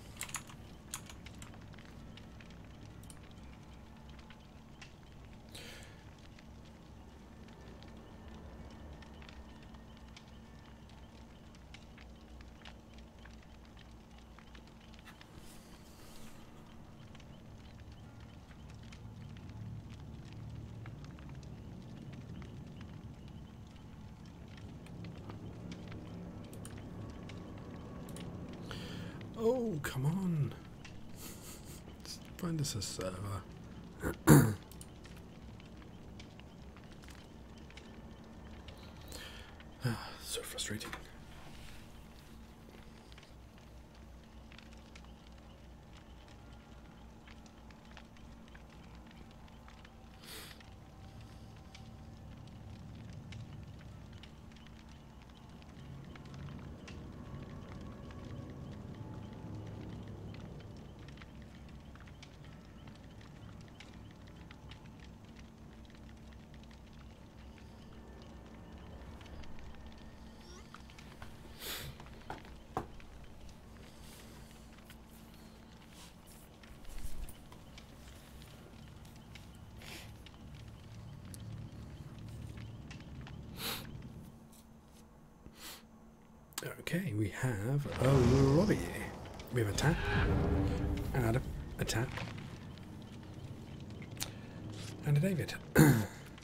Oh, come on. Let's find us a server. So frustrating. Okay, we have a lobby. We have a tap, and Adam, a tap, and a David. I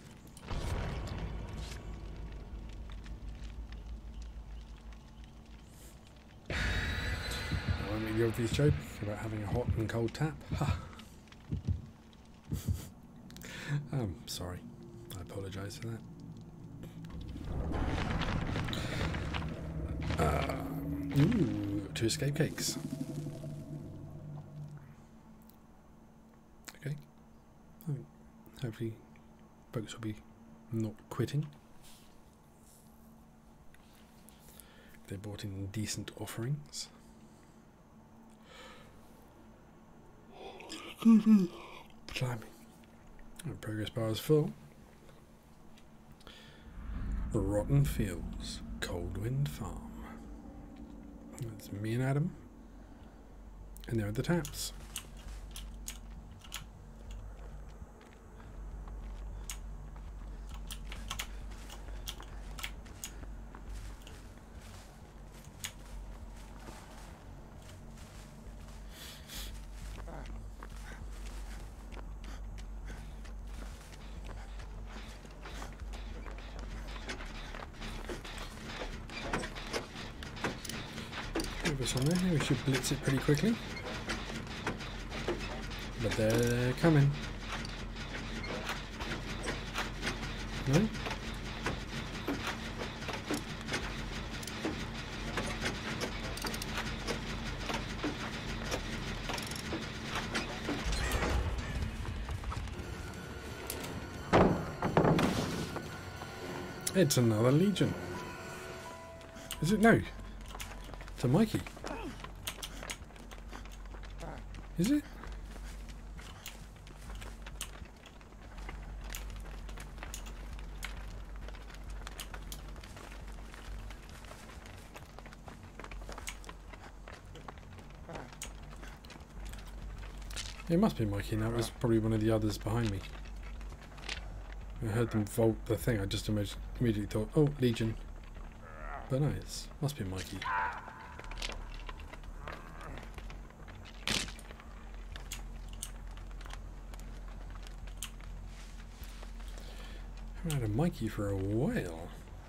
won't make the obvious joke about having a hot and cold tap. I'm sorry. I apologise for that. Ooh, 2 escape cakes. Okay. Hopefully folks will be not quitting. They brought in decent offerings. Blimey. Our progress bar is full. Rotten Fields, Coldwind Farm. That's me and Adam. And there are the taps. On there, we should blitz it pretty quickly, but they're coming. No? It's another Legion. Is it? No. It's a Mikey. Is it? It must be Mikey now. It was probably one of the others behind me. I heard them vault the thing. I just immediately thought, oh, Legion. But no, it must be Mikey. I haven't had a Mikey for a while.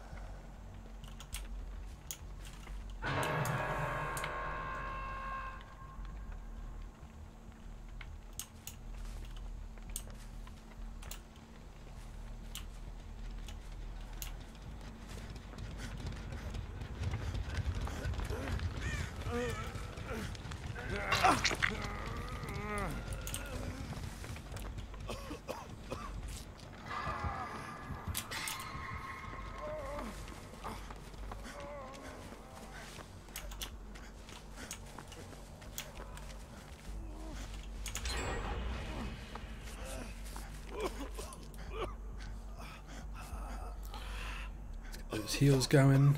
Those heels going.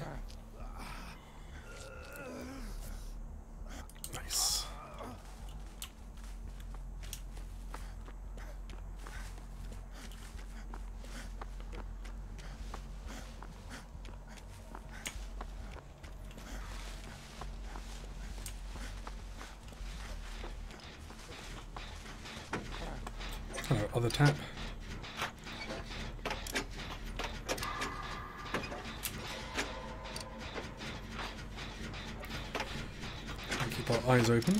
Nice. Hello, other tap. Keep our eyes open.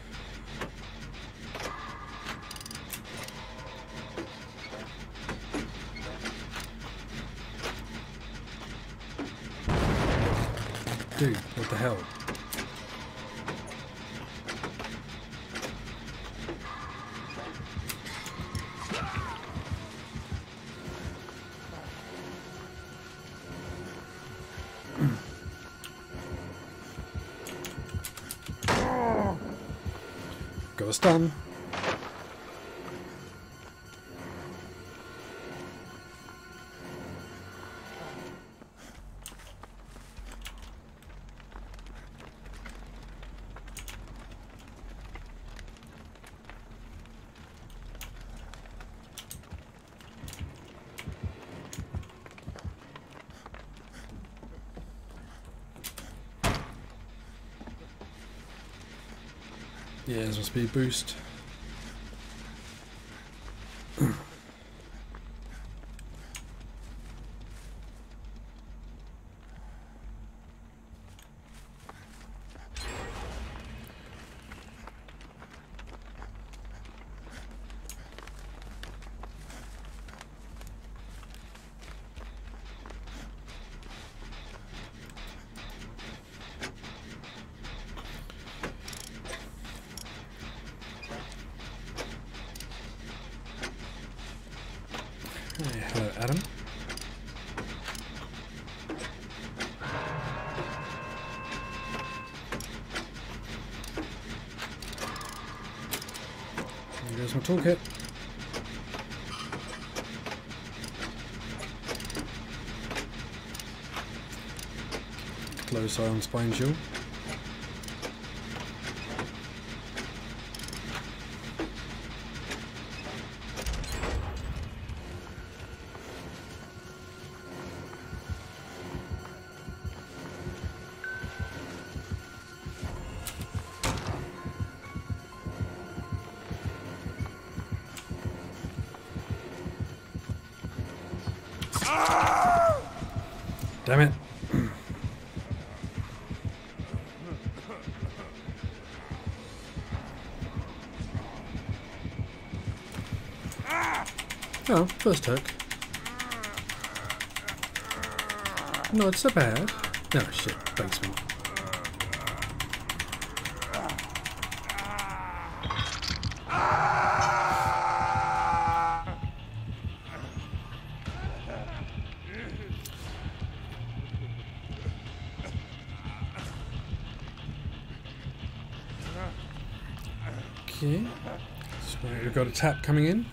Dude, what the hell? Got a stun. Yeah, there's my speed boost. Hey, hello, Adam. There goes my toolkit. Close eye on spine shield. Damn it. Oh, first hook. Not so bad. No, shit, basement. Okay, so we've got a tap coming in.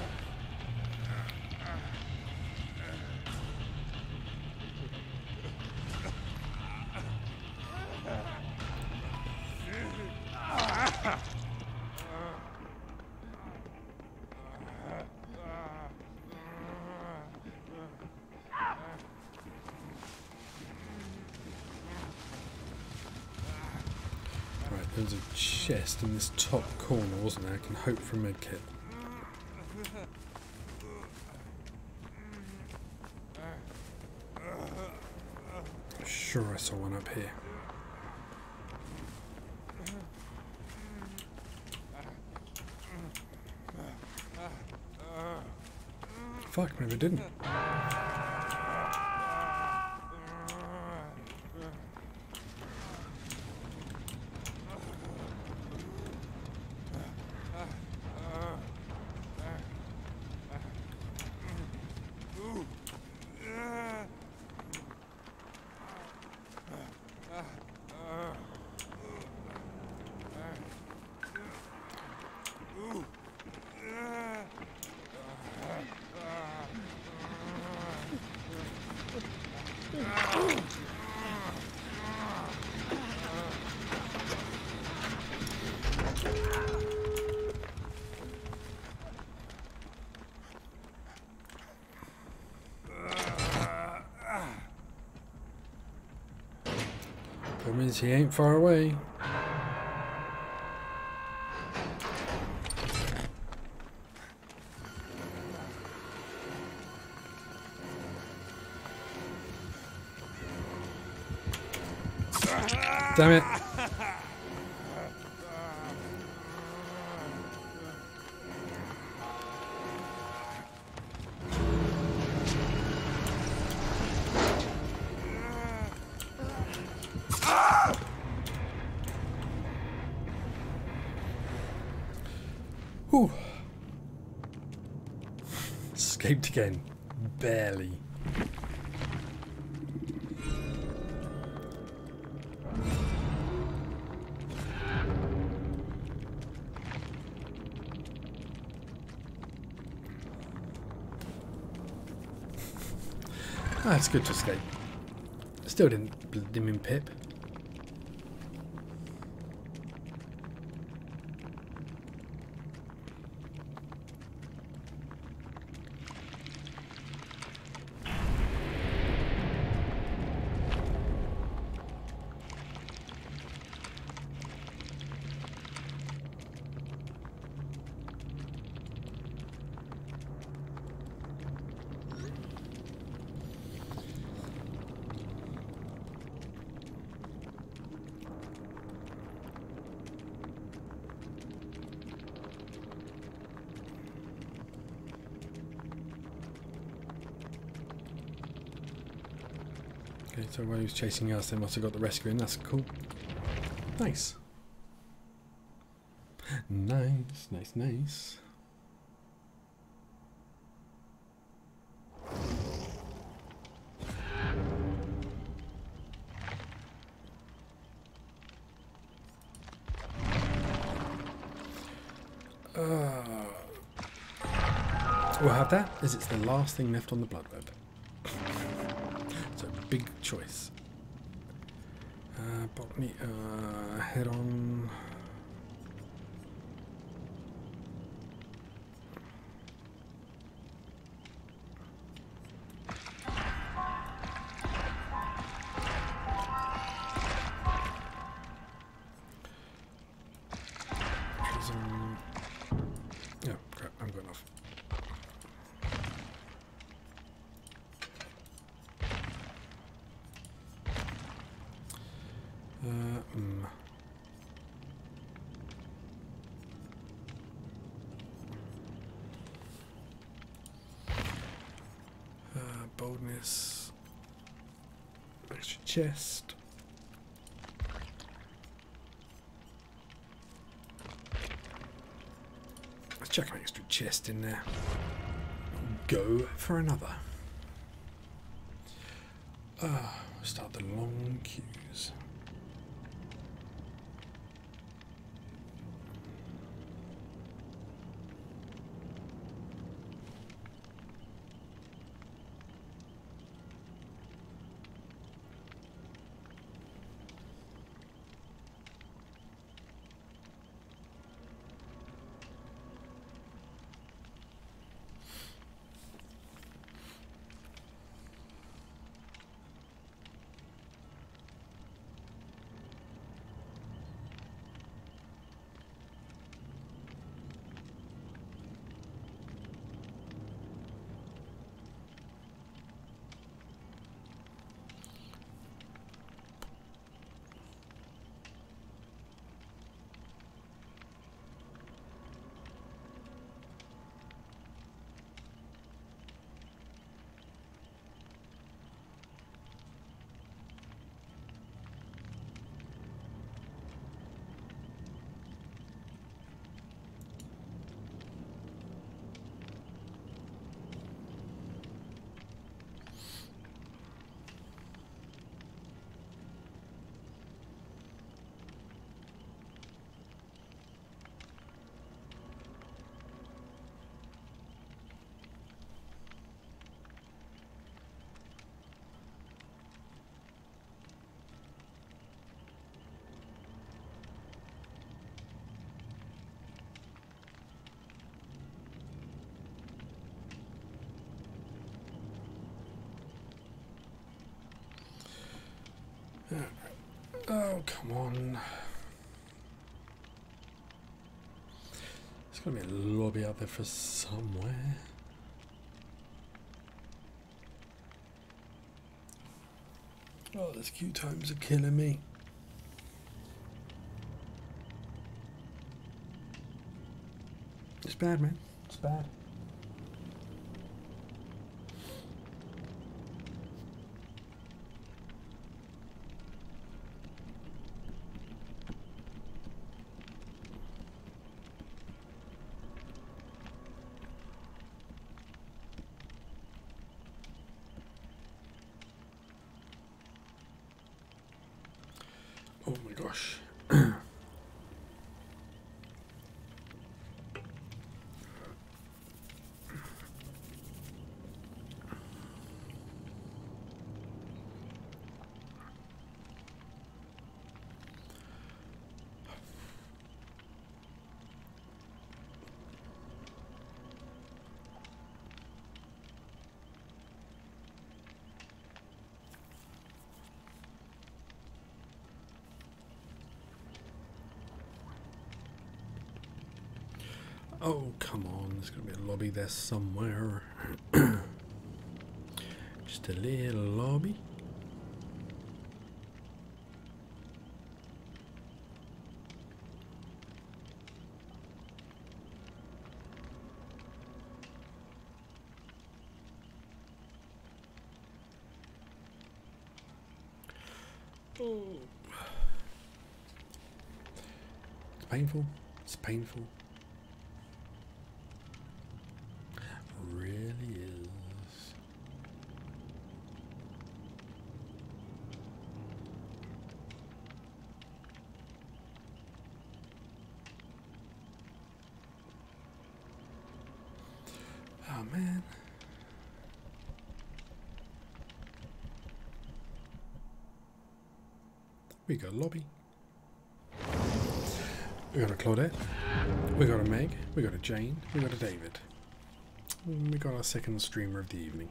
There's a chest in this top corner, wasn't there? I can hope for a medkit. I'm sure I saw one up here. Fuck, maybe I didn't. That means he ain't far away. Damn it. Whew. Escaped again. Barely. Ah, it's good to escape. Still didn't bleed him in Pip. Okay, so while he was chasing us, they must have got the rescue in. That's cool. Nice. Nice, nice, nice. We'll have that, as it's the last thing left on the blood web. So, big choice. Botany, head on. Oh, crap, I haven't got enough. Boldness. Extra chest. Let's chuck an extra chest in there. Go for another. Start the long queues. Oh, come on. There's got to be a lobby out there for somewhere. Oh, those queue times are killing me. It's bad, man. It's bad. Oh my gosh. Oh, come on. There's going to be a lobby there somewhere. Just a little lobby. Oh. It's painful. It's painful. It really is. Oh man. We got a lobby. We got a Claudette. We got a Meg. We got a Jane. We got a David. And we got our second streamer of the evening.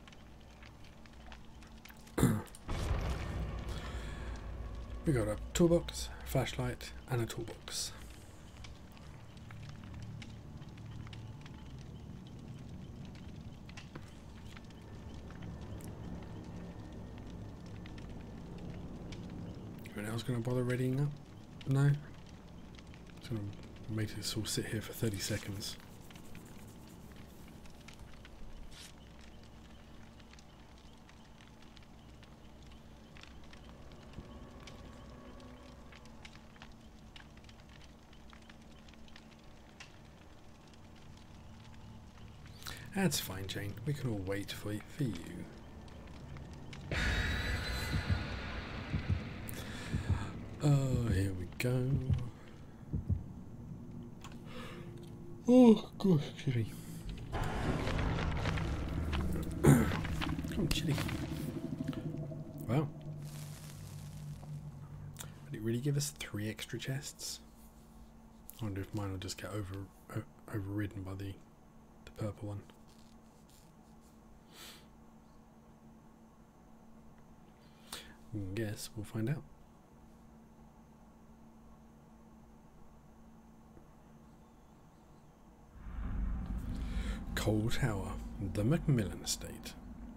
We got a toolbox, flashlight, and a toolbox. Anyone else going to bother readying up? No? Just going to make this all sit here for 30 seconds. That's fine, Jane. We can all wait for you. Oh, here we go. Oh, gosh, excuse me. I'm chilly. Wow. Did it really give us 3 extra chests? I wonder if mine will just get overridden by the purple one. Guess we'll find out. Coal Tower, the Macmillan Estate.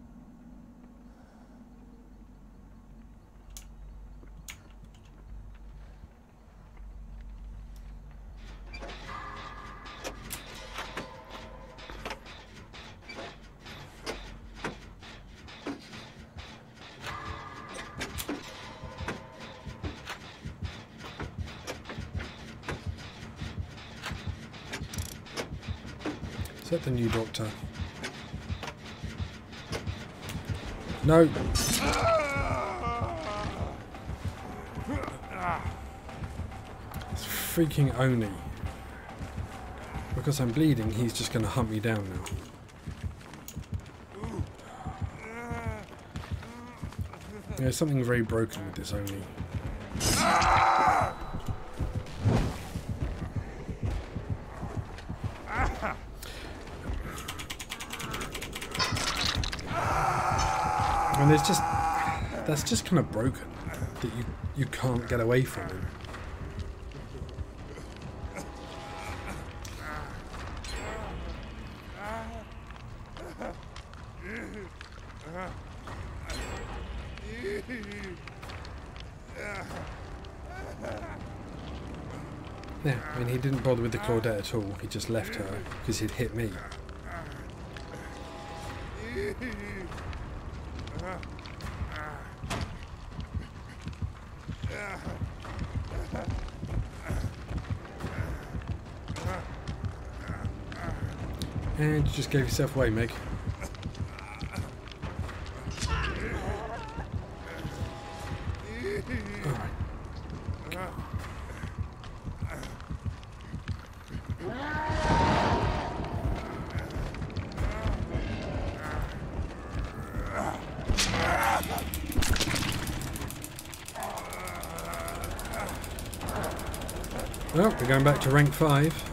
Is that the new doctor? No! It's freaking Oni. Because I'm bleeding, he's just going to hunt me down now. There's something very broken with this Oni. And there's just, that's just kind of broken, that you can't get away from him. Yeah, I mean, he didn't bother with the Claudette at all, he just left her because he'd hit me. And you just gave yourself away, Meg. Alright. Well, we're going back to rank 5.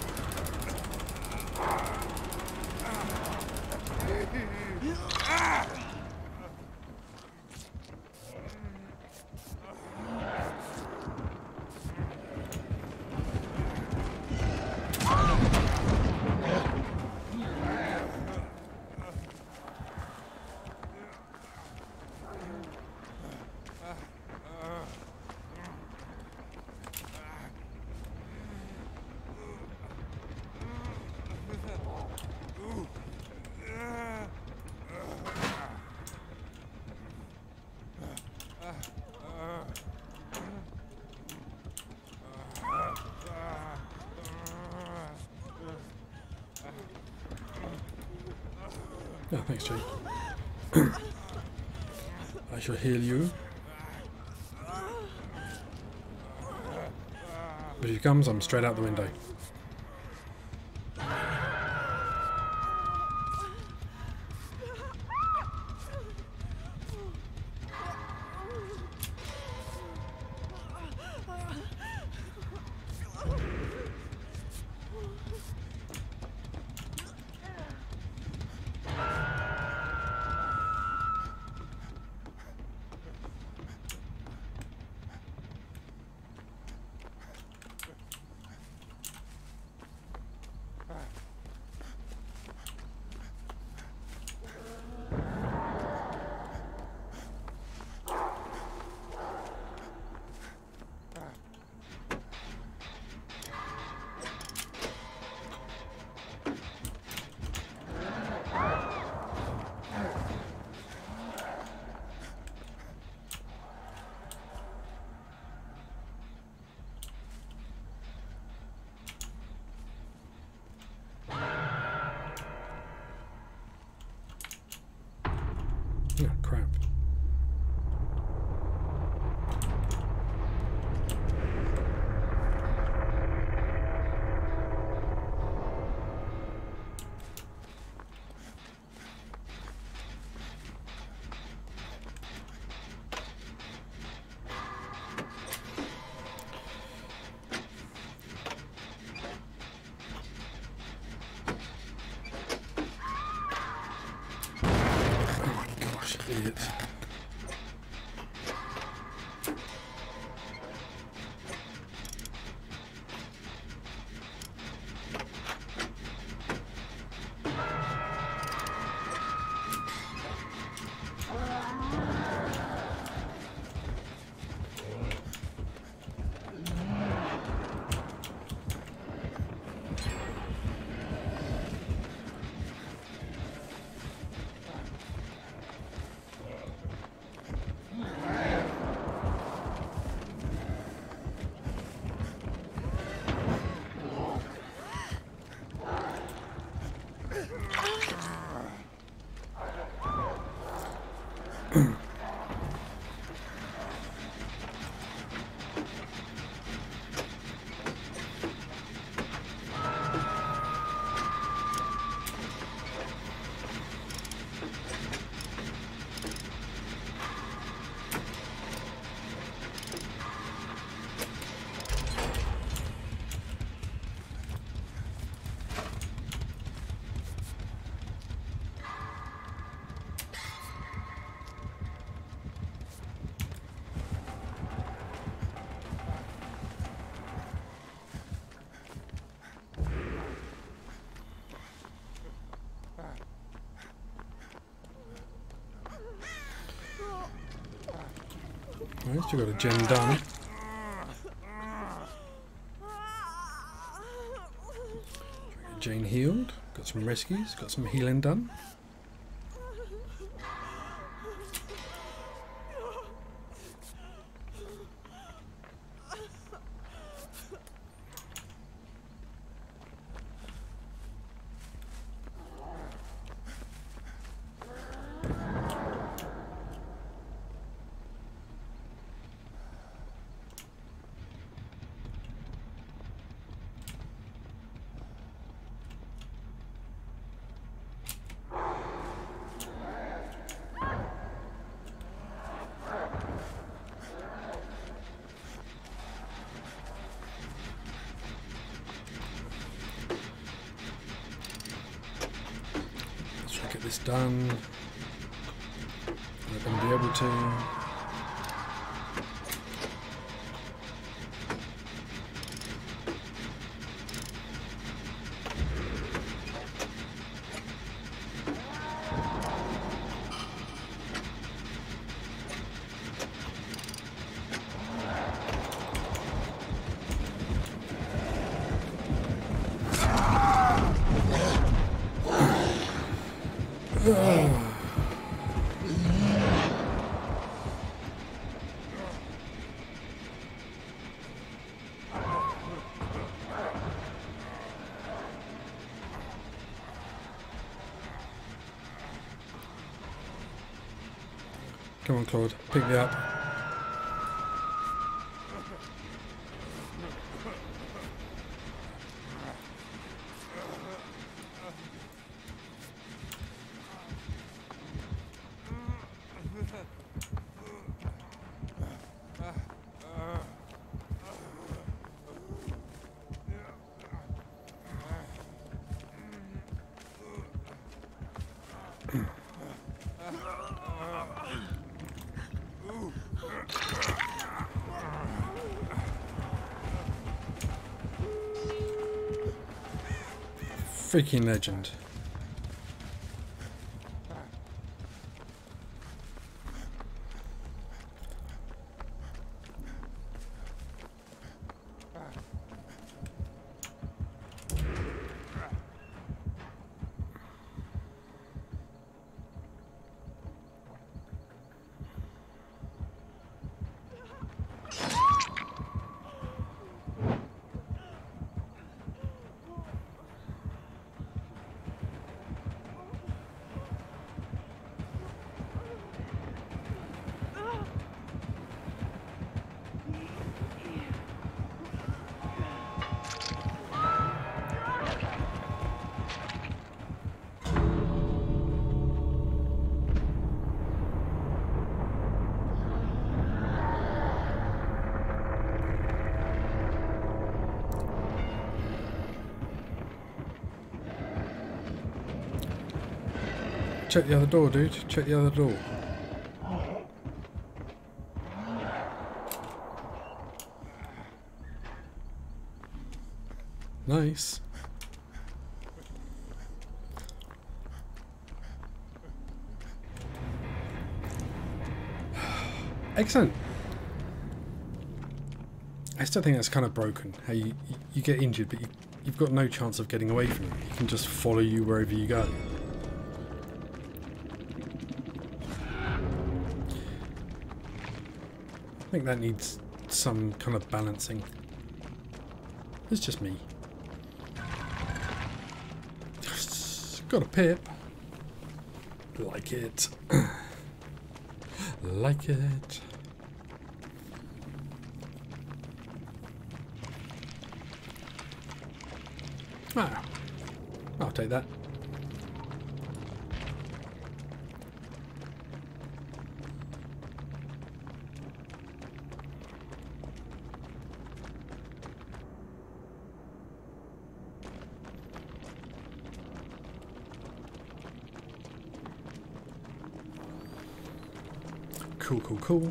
Oh, thanks, Jay. I shall heal you. But if he comes, I'm straight out the window. Oh, crap. Idiot. Right, still got a gen done. Jane healed. Got some rescues. Got some healing done. Get this done. We're going to be able to. Come on, Claude. Pick me up. Freaking legend. Check the other door, dude. Check the other door. Nice. Excellent. I still think that's kind of broken. How you get injured, but you've got no chance of getting away from it. He can just follow you wherever you go. I think that needs some kind of balancing. It's just me. Got a pip. Like it. Like it. Ah, I'll take that. Cool, cool, cool.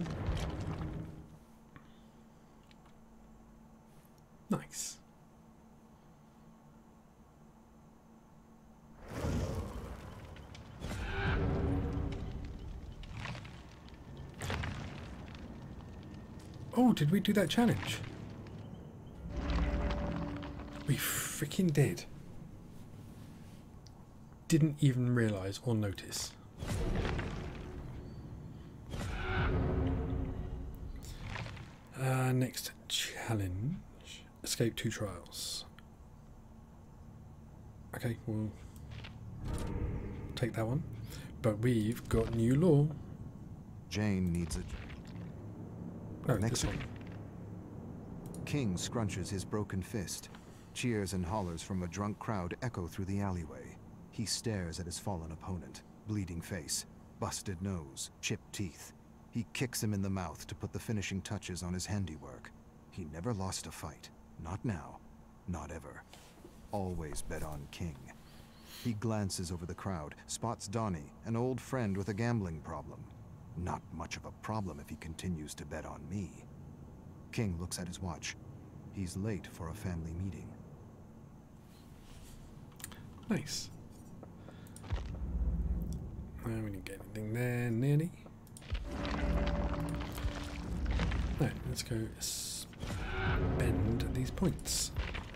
Nice. Oh, did we do that challenge? We freaking did. Didn't even realise or notice. Next challenge. Escape 2 trials. Okay, we'll take that one. But we've got new law. Jane needs it. No, Next this one. King scrunches his broken fist. Cheers and hollers from a drunk crowd echo through the alleyway. He stares at his fallen opponent. Bleeding face, busted nose, chipped teeth. He kicks him in the mouth to put the finishing touches on his handiwork. He never lost a fight. Not now. Not ever. Always bet on King. He glances over the crowd, spots Donnie, an old friend with a gambling problem. Not much of a problem if he continues to bet on me. King looks at his watch. He's late for a family meeting. Nice. We didn't get anything there, nearly. Right, let's go spend these points.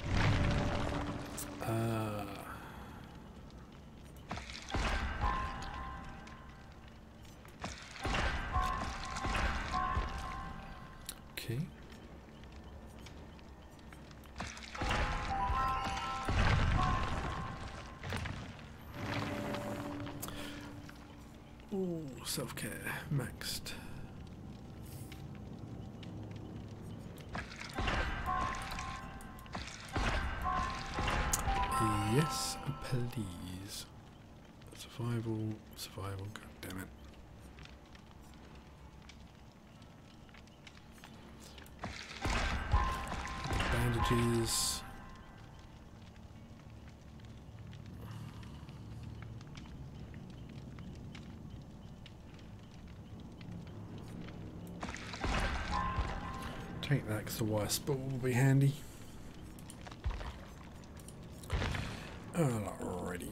Okay. Ooh, self-care, maxed. Yes, please. Survival, survival, god damn it. Bandages. Take that because the wire spool will be handy. Alrighty.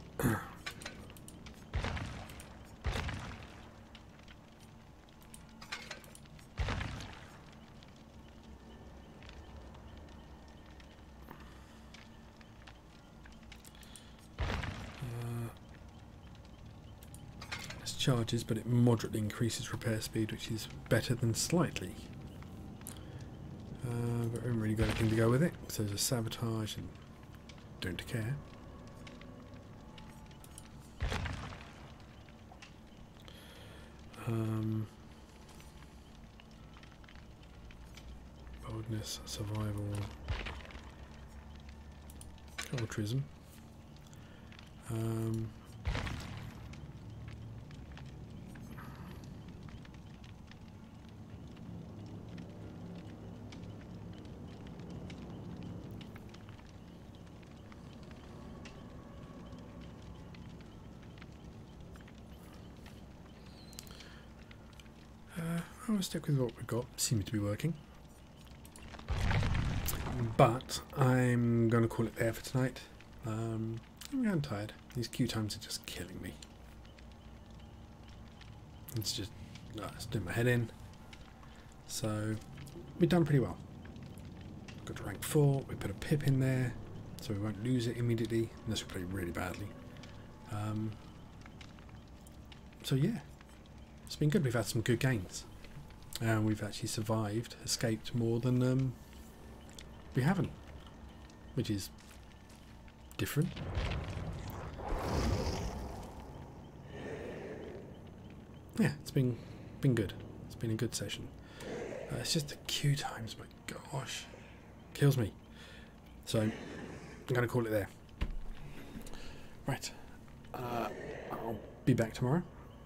It's charges, but it moderately increases repair speed, which is better than slightly. But I haven't really got anything to go with it, so there's a sabotage and don't care. Boldness, survival, altruism. I'll stick with what we've got. Seems to be working. But I'm going to call it there for tonight. I'm getting tired. These queue times are just killing me. It's just it's doing my head in. So we've done pretty well. Got to rank 4. We put a pip in there, so we won't lose it immediately unless we play really badly. So yeah, it's been good. We've had some good games. And we've actually survived, escaped more than we haven't, which is different. Yeah, it's been good. It's been a good session. It's just the queue times, my gosh, kills me. So I'm going to call it there. Right, I'll be back tomorrow.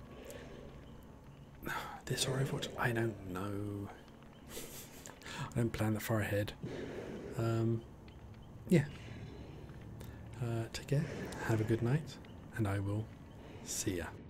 This or Overwatch? I don't know. I don't plan that far ahead. Yeah. Take care. Have a good night. And I will see ya.